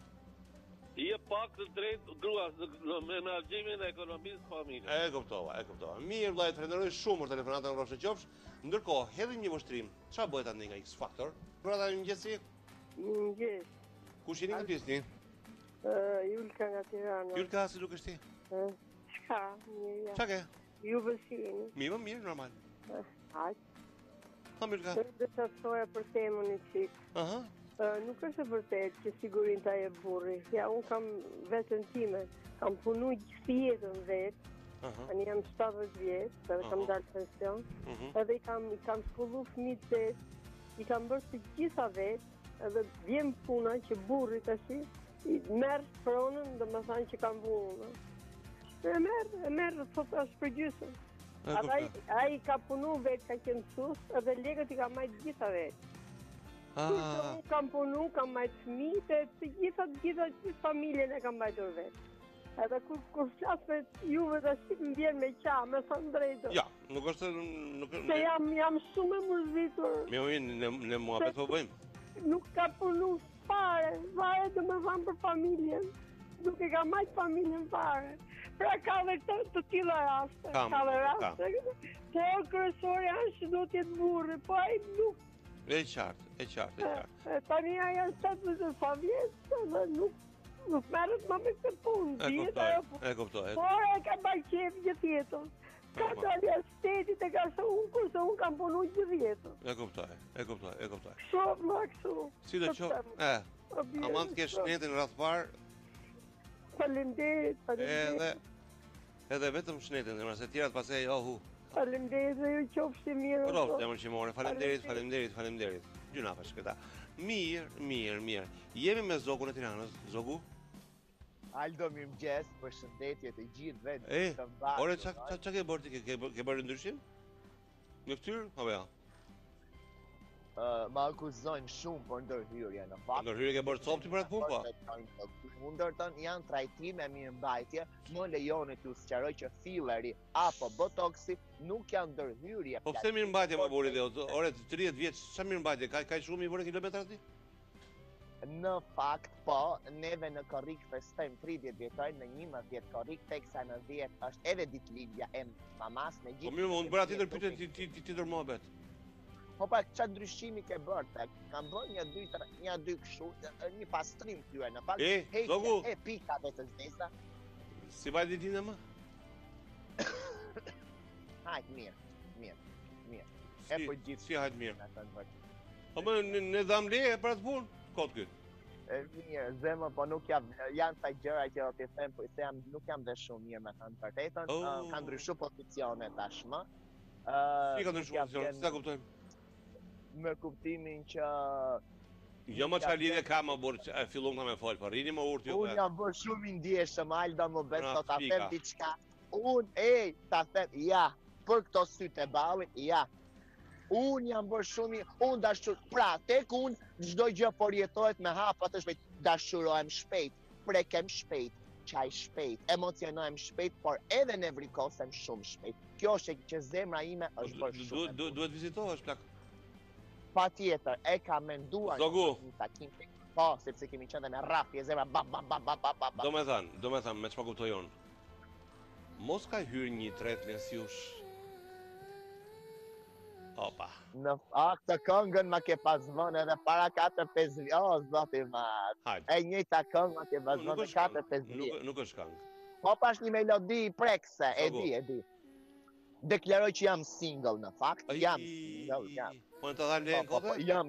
i e pak të drejtë gruas në menaxhimin e ekonomisë familjes. E kuptova, e kuptova. Mirë, vllai, falenderoj shumë për telefonatën në Rrofshë Qofsh. Ndërkohë, hedhim një vështrim. Çfarë bëhet tani nga X Factor? Brada më mëngjesi. Mëngjes. Kush jeni nga Pisti? Ë, Julka nga Tirana. Julka, si dukesh ti? Ë, çka? Mirë. Çka ke? Ju vëshini. Mirë, mirë, normal. Hajt. Ha mirë. Dhe të thoja për temën e qik. Aha. Uh, nuk është e vërtet që sigurin ta e burri. Ja, unë kam vetën time. Kam punu gjithë jetën vetë. Ani jam shtatëdhjetë vjetë, edhe kam dalë pension. Edhe i kam, i kam shkollu fëmijët vetë. I kam bërë të gjitha vetë. Edhe vjen puna që burri tash i merr pronën, domethënë që kam punë. E merr, e merr sot as për gjysmë. Ai ai ka punu vetë, ka qenë sus, edhe legët i ka marrë të gjitha vetë. Ah. Kam punu, kam majtë fëmijët e të gjitha, të gjitha, gjithë familjen e kam majtur vetë. Edhe kur, kur flasë me juve dhe shqip më vjen me qa, me sa në drejtë. Ja, nuk është... Nuk, se jam, jam shumë e mërzitur. Me ujnë, ne, ne mua betë po bëjmë. Nuk ka punu fare, fare dhe me thamë për familjen. Nuk e ka majtë familjen fare. Pra ka dhe të, të tila raste. Kam, ka dhe raste. Por kërësori janë që do t'jetë burri, po ai nuk. E qartë, e qartë, e qartë. Tani aja shtatëdhjetë e vjetë, dhe nuk, nuk merret më me këtë punë. E kuptoj, e kuptoj. Por e ka bërë qef gjithë jetën. Ka dalja shtetit e ka se unë, kurse unë kam punu gjithë jetën. E kuptoj, e kuptoj, e kuptoj. Shumë më kështu. Si do qoftë, e, aman të kesh netin rreth parë. Faleminderit, faleminderit. Edhe, Edhe vetëm shnetin, zemra, se tjerat pasaj, ohu. Faleminderit dhe ju qofshi mirë. Po, zemër që more, faleminderit, faleminderit, faleminderit. Gjuna pash këta. Mirë, mirë, mirë. Jemi me Zogun e Tiranës. Zogu? Aldo, mirë mëgjes, për shëndetje të gjithë vetë. E, ore, qa ke bërë ti, ke bërë ndryshim? Në këtyrë, apo ja? Ma akuzojnë shumë për ndërhyrje në fakt. Ndërhyrje ke bërë copti për atë punë, po? Ndërton janë trajtime mirëmbajtje, më lejoni t'ju sqaroj që filleri apo botoksi nuk janë ndërhyrje. Po pse mirëmbajtje më buri dhe, ore, tridhjetë vjeç, çfarë mirëmbajtje? Ka shumë i bërë kilometra ti? Në fakt, po, neve në korrik festojmë tridhjetë vjetor, në njëmbëdhjetë korrik, teksa në dhjetë është edhe ditëlindja e mamas me gjithë. Po mirë, unë bëra tjetër pyetje ti tjetër mohabet. Po pa çfarë ndryshimi ke bërë tek? Kam bërë një dy një dy kështu, një pastrim këtyre në fakt. E, Zogu. E pika vetë zdesa. Si vaj ditën më? Hajt mirë, mirë, mirë. E po gjithë. Si hajt mirë. Po më ne dham leje për atë punë, kot këtu. E mirë, zemë, po nuk jam, janë taj gjëra që do t'i them, po se jam, nuk jam dhe shumë mirë me thënë vërtetën, ka ndryshu pozicione tashmë. Si ka ndryshu pozicione, si ta kuptojmë? Me kuptimin që... Jo më çfarë lidhje ka më burë, e fillon ta me fol, po rrini më urtë ju. Unë jam bërë shumë i ndjeshëm, Aldo më beso ta them diçka. Unë, ej, ta them, ja, për këto sytë e ballit, ja. Unë jam bërë shumë i, unë dashur, pra, tek unë, çdo gjë përjetohet me hapa të shpejt, dashurohem shpejt, prekem shpejt, qaj shpejt, emocionohem shpejt, por edhe nevrikosem shumë shpejt. Kjo është që zemra ime është bërë shumë. Duhet vizitohesh plak. Pa tjetër, e ka menduar Zogu. Një takim të po, sepse kemi qenë me rrafje, zemra ba ba ba ba ba ba ba. Do me thanë, do me thanë, me çfarë kuptoj unë. Mos ka hyrë një tret lesjush. Opa. Në fakt të këngën ma ke pas vënë edhe para katër pesë vjetë. O, zoti mat. Hajde. E njëjta këngë ma ke pas vënë edhe katër pesë vjetë. Nuk është këngë. Po pa është një melodi prekse, e di, e di. Deklaroj që jam single në fakt, jam single, jam. Po në të dha lejen kote? Jam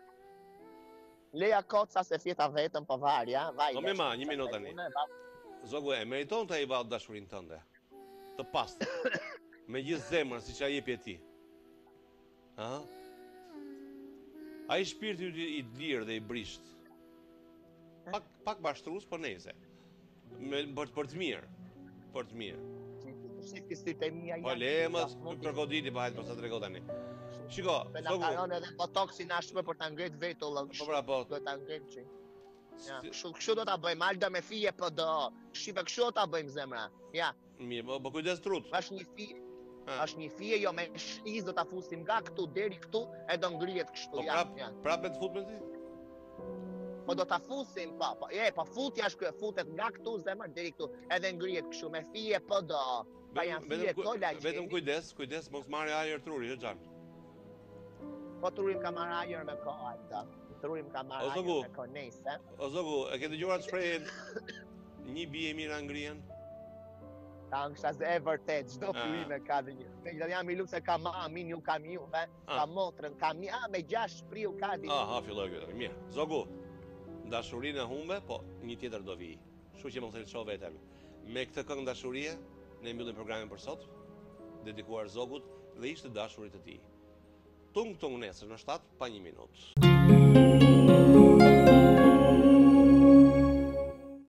leja koca se fjeta vetëm po varja, vaj. Po me ma, një minutë tani. Zogu, e meriton të i valë dashurin tënde. Të pastë. Me gjithë zemrën, si që a jepje ti. A? A i shpirti i lirë dhe i brisht. Pak, pak bashtrus, po neze. Për, për të mirë. Për të mirë. Po le, mës, krokodili, pa hajtë, mos të trego tani. Shiko, Zogu. Pelakaron edhe botoksin ashme për të ngrit vetë ullë. Po pra, po. Do të ngrit që. Kështu do të bëjmë, Aldo me fije për do. Shqipe, kështu do të bëjmë zemra. Ja. Mirë, po kujdes trut. Ashtë një fije. Ashtë një fije, jo me shiz do të fusim nga këtu, deri këtu, e do ngrijet kështu. Po prap me të fut me ti? Po do të fusim, po, po, e, po futja është futet nga këtu, zemra, deri këtu, edhe ngrijet kështu, me fije për do. Pa janë fije tolla që... Vetëm kujdes, kujdes, mos marrë ajer truri, e gjanë. Po trurim ka marrë ajer me ko, Alda. Trurim ka marrë ajer me ko, nejse. O Zogu, e ke dëgjuar të shprehen një bie mira ngrien? Ta në kështa zë e vërtet, gjdo fluime ka dhe një. Me gjithë jam i lup se ka ma, min ju kam ju, ka motrën, ka mi, a me gjash shpriu ka dhe. Aha, filloj këtë, mirë. Zogu, dashurin e humbe, po një tjetër do vi. Shu që më thëllë qo vetëm. Me këtë këngë dashurie, ne mbyllim programin për sot, dedikuar Zogut dhe ishte dashurit të ti. Tung tung nesër në shtatë pa një minutë.